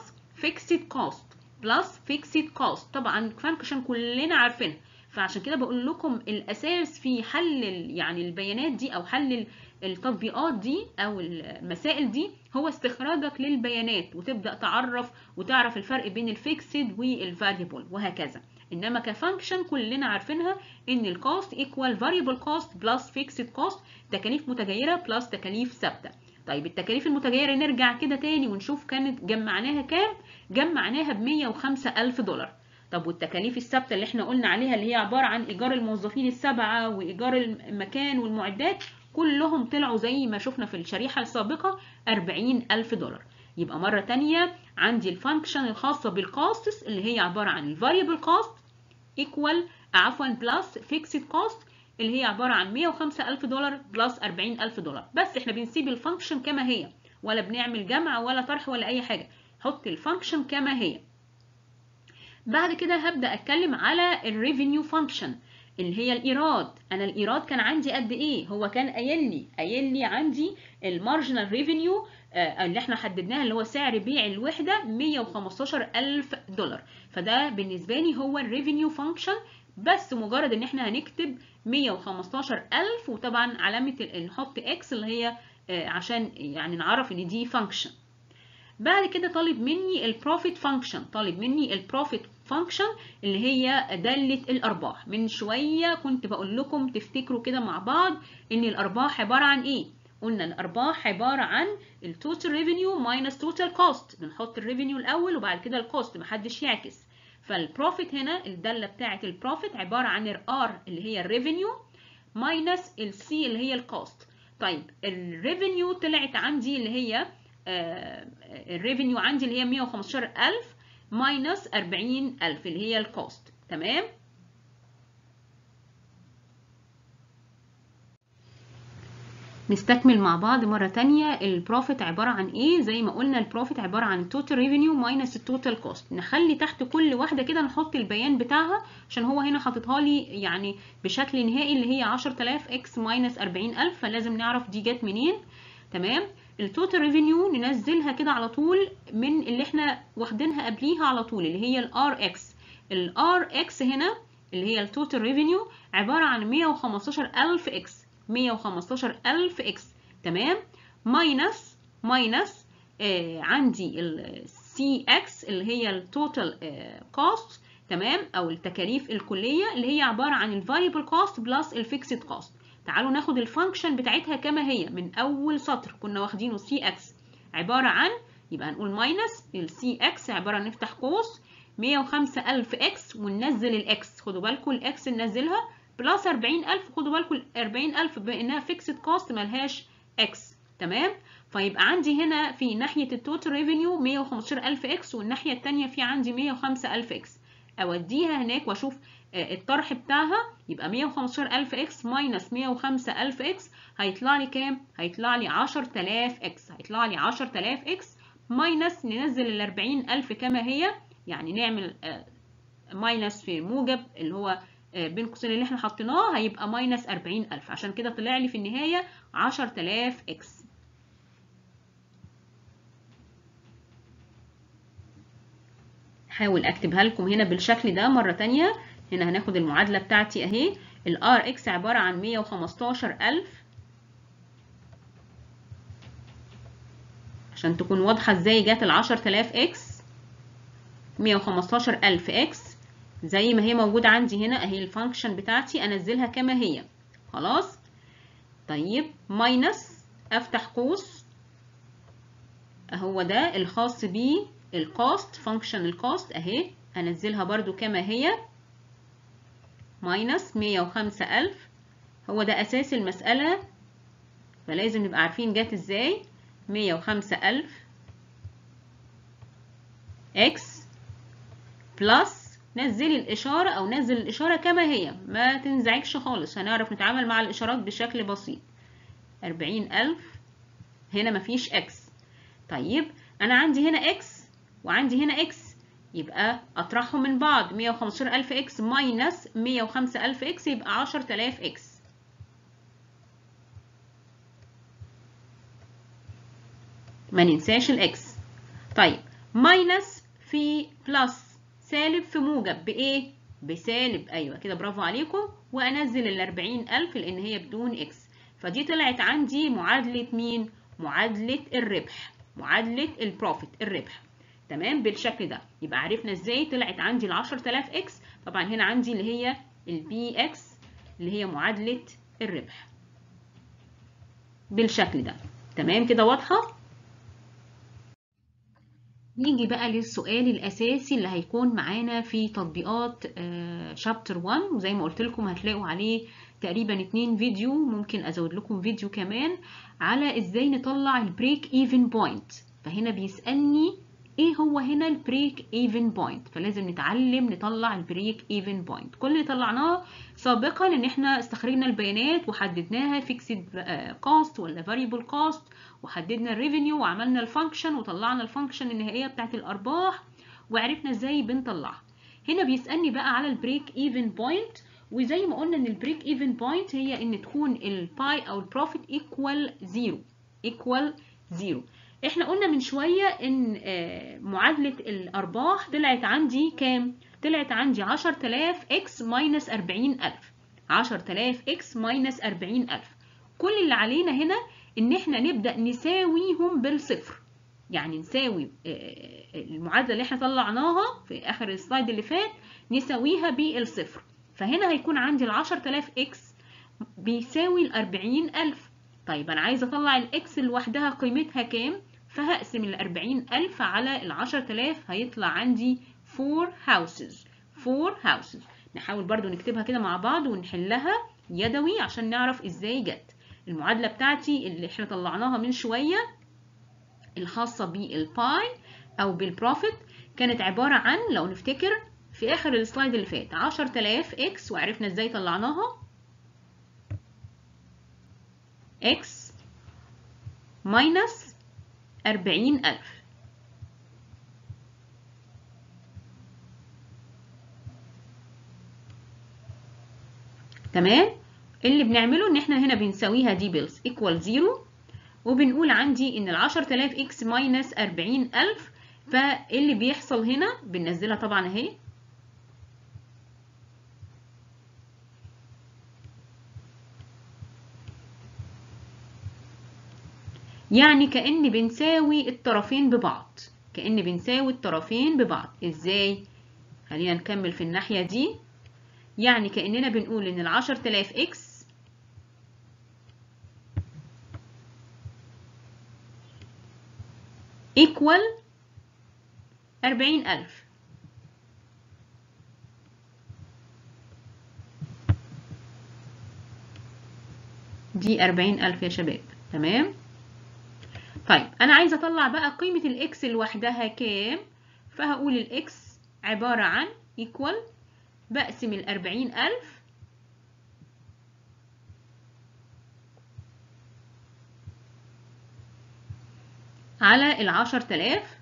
fixed cost طبعا فانكشن كلنا عارفينها. فعشان كده بقول لكم الأساس في حل يعني البيانات دي أو حل التطبيقات دي أو المسائل دي هو استخراجك للبيانات، وتبدأ تعرف الفرق بين الفيكسد والفاريبل وهكذا. انما كفانكشن كلنا عارفينها ان الكوست ايكوال فاريبل كوست بلس فيكسد كوست، تكاليف متغيره بلس تكاليف ثابته. طيب التكاليف المتغيره نرجع كده تاني ونشوف كانت جمعناها كام؟ جمعناها ب 105000 دولار. طب والتكاليف الثابته اللي احنا قلنا عليها اللي هي عباره عن ايجار الموظفين السبعه وايجار المكان والمعدات، كلهم طلعوا زي ما شفنا في الشريحه السابقه 40000 دولار. يبقى مرة تانية عندي الفانكشن الخاصة بالكوستس اللي هي عبارة عن الفاريبل كوست بلس فيكسد كوست اللي هي عبارة عن 105000 دولار بلس 40000 دولار. بس احنا بنسيب الفانكشن كما هي، ولا بنعمل جمع ولا طرح ولا أي حاجة، حط الفانكشن كما هي. بعد كده هبدأ أتكلم على الريفينيو فانكشن اللي هي الإيراد. أنا الإيراد كان عندي قد إيه؟ هو كان قايل لي عندي المارجنال ريفينيو اللي احنا حددناها اللي هو سعر بيع الوحده $115,000. فده بالنسبه لي هو الريفينيو فانكشن، بس مجرد ان احنا هنكتب 115,000 وطبعا علامه نحط اكس اللي هي عشان يعني نعرف ان دي فانكشن. بعد كده طالب مني البروفيت فانكشن، اللي هي دالة الأرباح. من شوية كنت بقول لكم تفتكروا كده مع بعض إن الأرباح عبارة عن إيه؟ قلنا الأرباح عبارة عن التوتال ريفينيو ماينس توتال كوست، بنحط الريفينيو الأول وبعد كده الكوست، محدش يعكس. فالبروفيت هنا الدالة بتاعة البروفيت عبارة عن الار اللي هي الريفينيو ماينس السي اللي هي الكوست. طيب الريفينيو طلعت عندي اللي هي الريفينيو عندي اللي هي 115,000 ماينس 40,000 اللي هي الكوست. تمام. نستكمل مع بعض مرة تانية. البروفيت عبارة عن ايه؟ زي ما قلنا البروفيت عبارة عن التوتال ريفينيو ماينس التوتال كوست. نخلي تحت كل واحدة كده نحط البيان بتاعها، عشان هو هنا حاططها لي يعني بشكل نهائي اللي هي 10,000 اكس ماينس 40,000، فلازم نعرف دي جت منين. تمام. التوتال ريفينيو ننزلها كده على طول من اللي احنا واخدينها قبليها على طول اللي هي الار اكس. الار اكس هنا اللي هي التوتال ريفينيو عبارة عن 115,000 اكس، 115,000 اكس. تمام. ماينس عندي السي اكس اللي هي التوتال كوست، تمام، او التكاليف الكليه اللي هي عباره عن الفاريبل كوست بلس الفيكسد كوست. تعالوا ناخد الفانكشن بتاعتها كما هي من اول سطر كنا واخدينه. سي اكس عباره عن، يبقى هنقول ماينس السي اكس عباره عن نفتح قوس 105,000 اكس وننزل الاكس، خدوا بالكم الاكس ننزلها، بلس 40,000، خدوا بالكم 40,000 بانها فيكسد كوست ملهاش اكس. تمام. فيبقى عندي هنا في ناحيه التوتال ريفينيو 115,000 اكس، والناحيه الثانيه في عندي 105,000 اكس. اوديها هناك واشوف الطرح بتاعها، يبقى 115,000 اكس ماينس 105,000 اكس هيطلع لي كام؟ هيطلع لي 10,000 اكس، هيطلع لي 10,000 اكس ماينس ننزل ال 40,000 كما هي، يعني نعمل ماينس في موجب اللي هو بين قوسين اللي احنا حطيناه، هيبقى ماينس 40,000. عشان كده طلع لي في النهايه 10,000 اكس. حاول اكتبها لكم هنا بالشكل ده مره تانية. هنا هناخد المعادله بتاعتي اهي. الار اكس عباره عن 115,000 عشان تكون واضحه ازاي جت ال 10,000 اكس. 115,000 اكس زي ما هي موجوده عندي هنا اهي الفانكشن بتاعتي، انزلها كما هي. خلاص. طيب ماينس افتح قوس اهو ده الخاص بيه الكوست، فانكشن الكوست اهي انزلها برضو كما هي، ماينس 105,000. هو ده اساس المسألة فلازم نبقى عارفين جت ازاي. 105,000 اكس بلس نزلي الاشارة او نزل الاشارة كما هي، ما تنزعجش خالص، هنعرف نتعامل مع الاشارات بشكل بسيط. 40,000 هنا مفيش اكس. طيب انا عندي هنا اكس وعندي هنا اكس، يبقى اطرحهم من بعض. 115,000 اكس ماينس 105,000 اكس يبقى 10,000 اكس. ما ننساش الاكس. طيب ماينس في بلس، سالب في موجب بايه؟ بسالب. ايوه كده برافو عليكم. وانزل ال 40,000 لان هي بدون اكس. فدي طلعت عندي معادله مين؟ معادله الربح، معادله البروفيت الربح. تمام بالشكل ده. يبقى عرفنا ازاي طلعت عندي ال 10,000 اكس. طبعا هنا عندي اللي هي البي اكس اللي هي معادله الربح بالشكل ده. تمام كده واضحه. نيجي بقى للسؤال الأساسي اللي هيكون معانا في تطبيقات شابتر 1، وزي ما قلت لكم هتلاقوا عليه تقريبا 2 فيديو، ممكن أزود لكم فيديو كمان على إزاي نطلع البريك ايفن بوينت. فهنا بيسألني إيه هو هنا البريك ايفن بوينت، فلازم نتعلم نطلع البريك ايفن بوينت. كل اللي طلعناه سابقا إن إحنا استخرجنا البيانات وحددناها فيكسد كوست ولا فاريبل كوست، وحددنا الريفينيو وعملنا الفانكشن وطلعنا الفانكشن النهائيه بتاعت الارباح وعرفنا ازاي بنطلعها. هنا بيسالني بقى على البريك ايفن بوينت، وزي ما قلنا ان البريك ايفن بوينت هي ان تكون الباي او البروفيت ايكوال زيرو. احنا قلنا من شوية ان معادلة الارباح طلعت عندي كام؟ طلعت عندي 10000 اكس ماينس 40000. 10000 اكس ماينس 40000. كل اللي علينا هنا ان احنا نبدأ نساويهم بالصفر. يعني نساوي المعادلة اللي احنا طلعناها في اخر السلايد اللي فات نساويها بالصفر. فهنا هيكون عندي ال 10000 اكس بيساوي ال 40000. طيب انا عايزة اطلع الاكس لوحدها قيمتها كام؟ فهقسم ال 40000 على ال 10000 هيطلع عندي 4 houses. 4 houses. نحاول برضو نكتبها كده مع بعض ونحلها يدوي عشان نعرف ازاي جت. المعادلة بتاعتي اللي احنا طلعناها من شوية الخاصة بالباي او بالبروفيت كانت عبارة عن، لو نفتكر في اخر السلايد اللي فات، 10000 اكس وعرفنا ازاي طلعناها. اكس ماينس 40000. تمام. اللي بنعمله ان احنا هنا بنساويها دي بيلز ايكوال 0 وبنقول عندي ان ال 10000 اكس ماينس 40000. فاللي بيحصل هنا بننزلها طبعا اهي، يعني كأن بنساوي الطرفين ببعض. كأن بنساوي الطرفين ببعض. ازاي؟ خلينا نكمل في الناحية دي. يعني كأننا بنقول ان ال 10000 اكس equal 40000. دي 40000 يا شباب. تمام. طيب انا عايزه اطلع بقى قيمه الاكس لوحدها كام. فهقول الاكس عباره عن equal بقسم ال 40000 على ال 10000.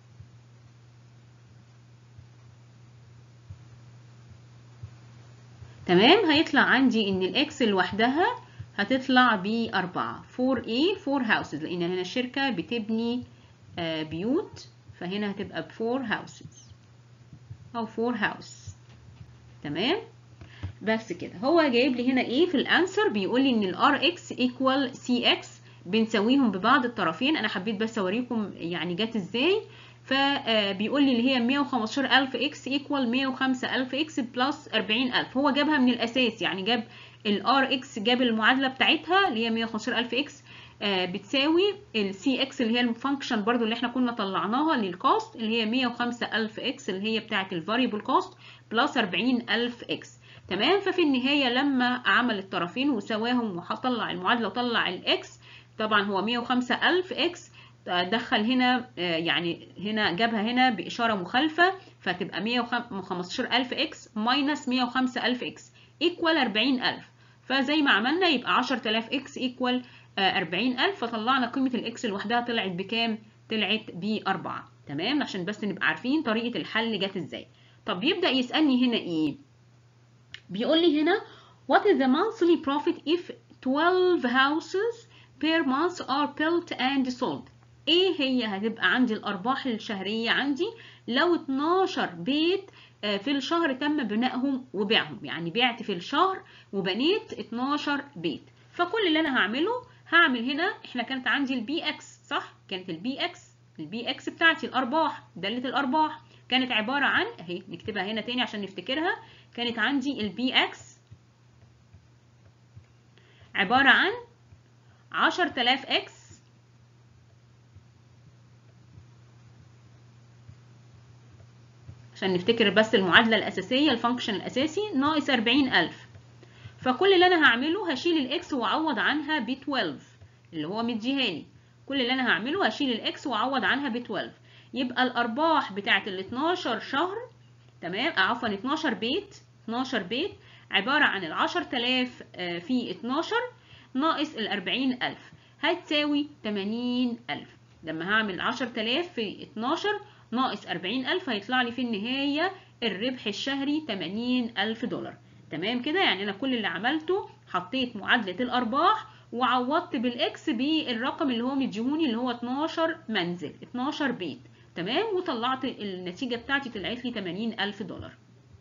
تمام. هيطلع عندي ان الاكس لوحدها هتطلع ب4. 4A 4 houses، لان هنا الشركه بتبني بيوت، فهنا هتبقى ب4 houses او 4 house. تمام. بس كده. هو جايب لي هنا ايه في الانسر؟ بيقول لي ان الار اكس ايكوال سي اكس، بنساويهم ببعض الطرفين. انا حبيت بس اوريكم يعني جت ازاي. فبيقول لي اللي هي 115000 اكس ايكوال 105000 اكس بلس 40000. هو جابها من الاساس، يعني جاب الار اكس، جاب المعادله بتاعتها اللي هي 115000 اكس بتساوي السي اكس اللي هي الفانكشن برضو اللي احنا كنا طلعناها للكوست اللي هي 105000 اكس اللي هي بتاعت الفاريبل كوست بلس 40000 اكس. تمام. ففي النهايه لما عمل الطرفين وسواهم وطلع المعادله وطلع الاكس، طبعا هو 105000 اكس دخل هنا يعني هنا جابها هنا باشاره مخالفه، فتبقى 115000 اكس ماينس 105000 اكس ايكوال 40000. فزي ما عملنا يبقى 10000 اكس ايكوال 40000. فطلعنا قيمه الاكس لوحدها طلعت بكام؟ طلعت ب4. تمام. عشان بس نبقى عارفين طريقه الحل جت ازاي. طب يبدا يسالني هنا ايه؟ بيقول لي هنا what is the monthly profit if 12 houses per month are built and sold. ايه هي هتبقى عندي الارباح الشهريه عندي لو 12 بيت في الشهر تم بنائهم وبيعهم، يعني بعت في الشهر وبنيت 12 بيت. فكل اللي انا هعمله هعمل هنا، احنا كانت عندي البي اكس صح؟ كانت البي اكس بتاعتي الارباح، داله الارباح كانت عباره عن اهي، نكتبها هنا تاني عشان نفتكرها. كانت عندي البي اكس عباره عن 10000 اكس عشان نفتكر بس المعادله الاساسيه الفانكشن الاساسي ناقص 40000. فكل اللي انا هعمله هشيل الاكس واعوض عنها ب 12 اللي هو مديهاني. كل اللي انا هعمله هشيل الاكس واعوض عنها ب 12. يبقى الارباح بتاعت ال 12 شهر، تمام، عفوا 12 بيت، 12 بيت عباره عن ال 10000 في 12 ناقص ال 40000 هتساوي 80000. لما هعمل 10000 في 12 ناقص 40000 هيطلع لي في النهايه الربح الشهري 80000 دولار. تمام كده. يعني انا كل اللي عملته حطيت معادله الارباح وعوضت بالاكس بالرقم اللي هو مديهوني اللي هو 12 منزل، 12 بيت. تمام، وطلعت النتيجة بتاعتي طلعت لي $80,000.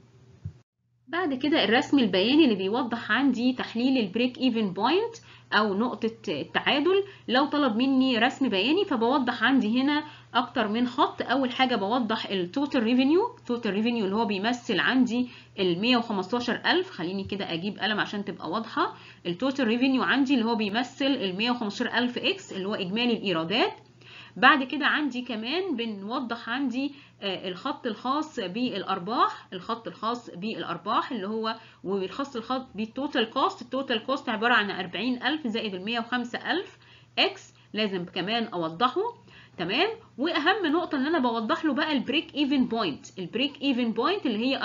بعد كده الرسم البياني اللي بيوضح عندي تحليل البريك ايفن بوينت او نقطة التعادل. لو طلب مني رسم بياني فبوضح عندي هنا اكتر من خط. اول حاجة بوضح التوتال ريفينيو، التوتال ريفينيو اللي هو بيمثل عندي ال 115,000. خليني كده اجيب قلم عشان تبقى واضحة. التوتال ريفينيو عندي اللي هو بيمثل ال 115,000 اكس اللي هو اجمالي الايرادات. بعد كده عندي كمان بنوضح عندي الخط الخاص بالارباح، الخط الخاص بالارباح اللي هو والخط الخاص بالتوتال كوست. التوتال كوست عباره عن 40,000 زائد ال 105,000 اكس، لازم كمان اوضحه. تمام، واهم نقطه ان انا بوضح له بقى البريك ايفن بوينت. البريك ايفن بوينت اللي هي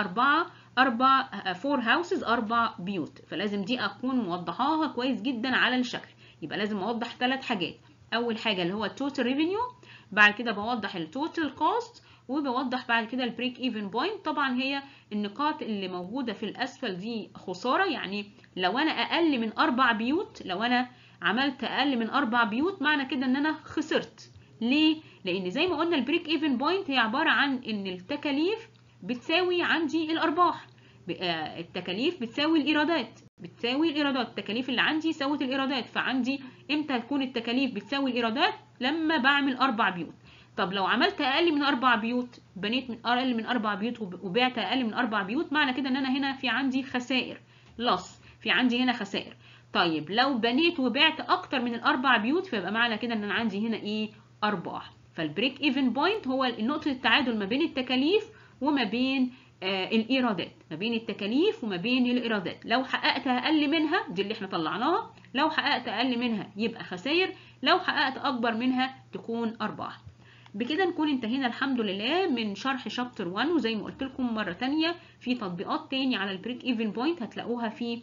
4 هاوسز، 4 بيوت، فلازم دي اكون موضحاها كويس جدا على الشكل. يبقى لازم اوضح 3 حاجات. اول حاجه اللي هو التوتال ريفينيو، بعد كده بوضح التوتال كوست، وبوضح بعد كده البريك ايفن بوينت. طبعا هي النقاط اللي موجوده في الاسفل دي خساره، يعني لو انا اقل من 4 بيوت، لو انا عملت اقل من 4 بيوت معنى كده ان انا خسرت. ليه؟ لان زي ما قلنا البريك ايفن بوينت هي عباره عن ان التكاليف بتساوي عندي الارباح. التكاليف بتساوي الايرادات، بتساوي الايرادات، التكاليف اللي عندي ساوت الايرادات. فعندي امتى تكون التكاليف بتساوي الايرادات؟ لما بعمل 4 بيوت. طب لو عملت اقل من 4 بيوت، بنيت من اقل من 4 بيوت وبعت اقل من 4 بيوت، معنى كده ان انا هنا في عندي خسائر، لص، في عندي هنا خسائر. طيب لو بنيت وبعت اكتر من الاربع بيوت فيبقى معنى كده ان انا عندي هنا ايه؟ ارباح. فالبريك ايفن بوينت هو نقطة التعادل ما بين التكاليف وما بين الايرادات، ما بين التكاليف وما بين الايرادات. لو حققت اقل منها، دي اللي احنا طلعناها، لو حققت اقل منها يبقى خسائر، لو حققت اكبر منها تكون ارباح. بكده نكون انتهينا الحمد لله من شرح شابتر 1. وزي ما قلت لكم مرة تانية في تطبيقات تاني على البريك ايفن بوينت هتلاقوها في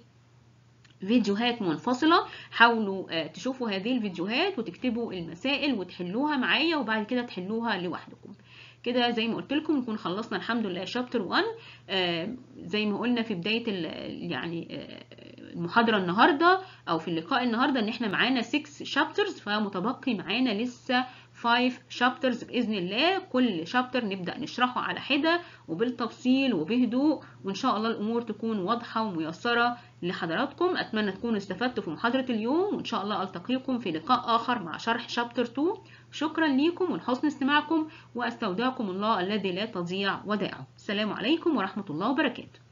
فيديوهات منفصلة. حاولوا تشوفوا هذه الفيديوهات وتكتبوا المسائل وتحلوها معايا وبعد كده تحلوها لوحدكم. كده زي ما قلت لكم نكون خلصنا الحمد لله شابتر 1. زي ما قلنا في بداية يعني المحاضرة النهاردة او في اللقاء النهاردة ان احنا معانا 6 شابترز، فمتبقي معانا لسه 5 شابترز بإذن الله. كل شابتر نبدأ نشرحه على حدة وبالتفصيل وبهدوء، وإن شاء الله الأمور تكون واضحة وميسرة لحضراتكم. أتمنى تكونوا استفدتوا في محاضرة اليوم، وإن شاء الله ألتقيكم في لقاء آخر مع شرح شابتر 2. شكرا ليكم ولحسن استماعكم، وأستودعكم الله الذي لا تضيع ودائعه. السلام عليكم ورحمة الله وبركاته.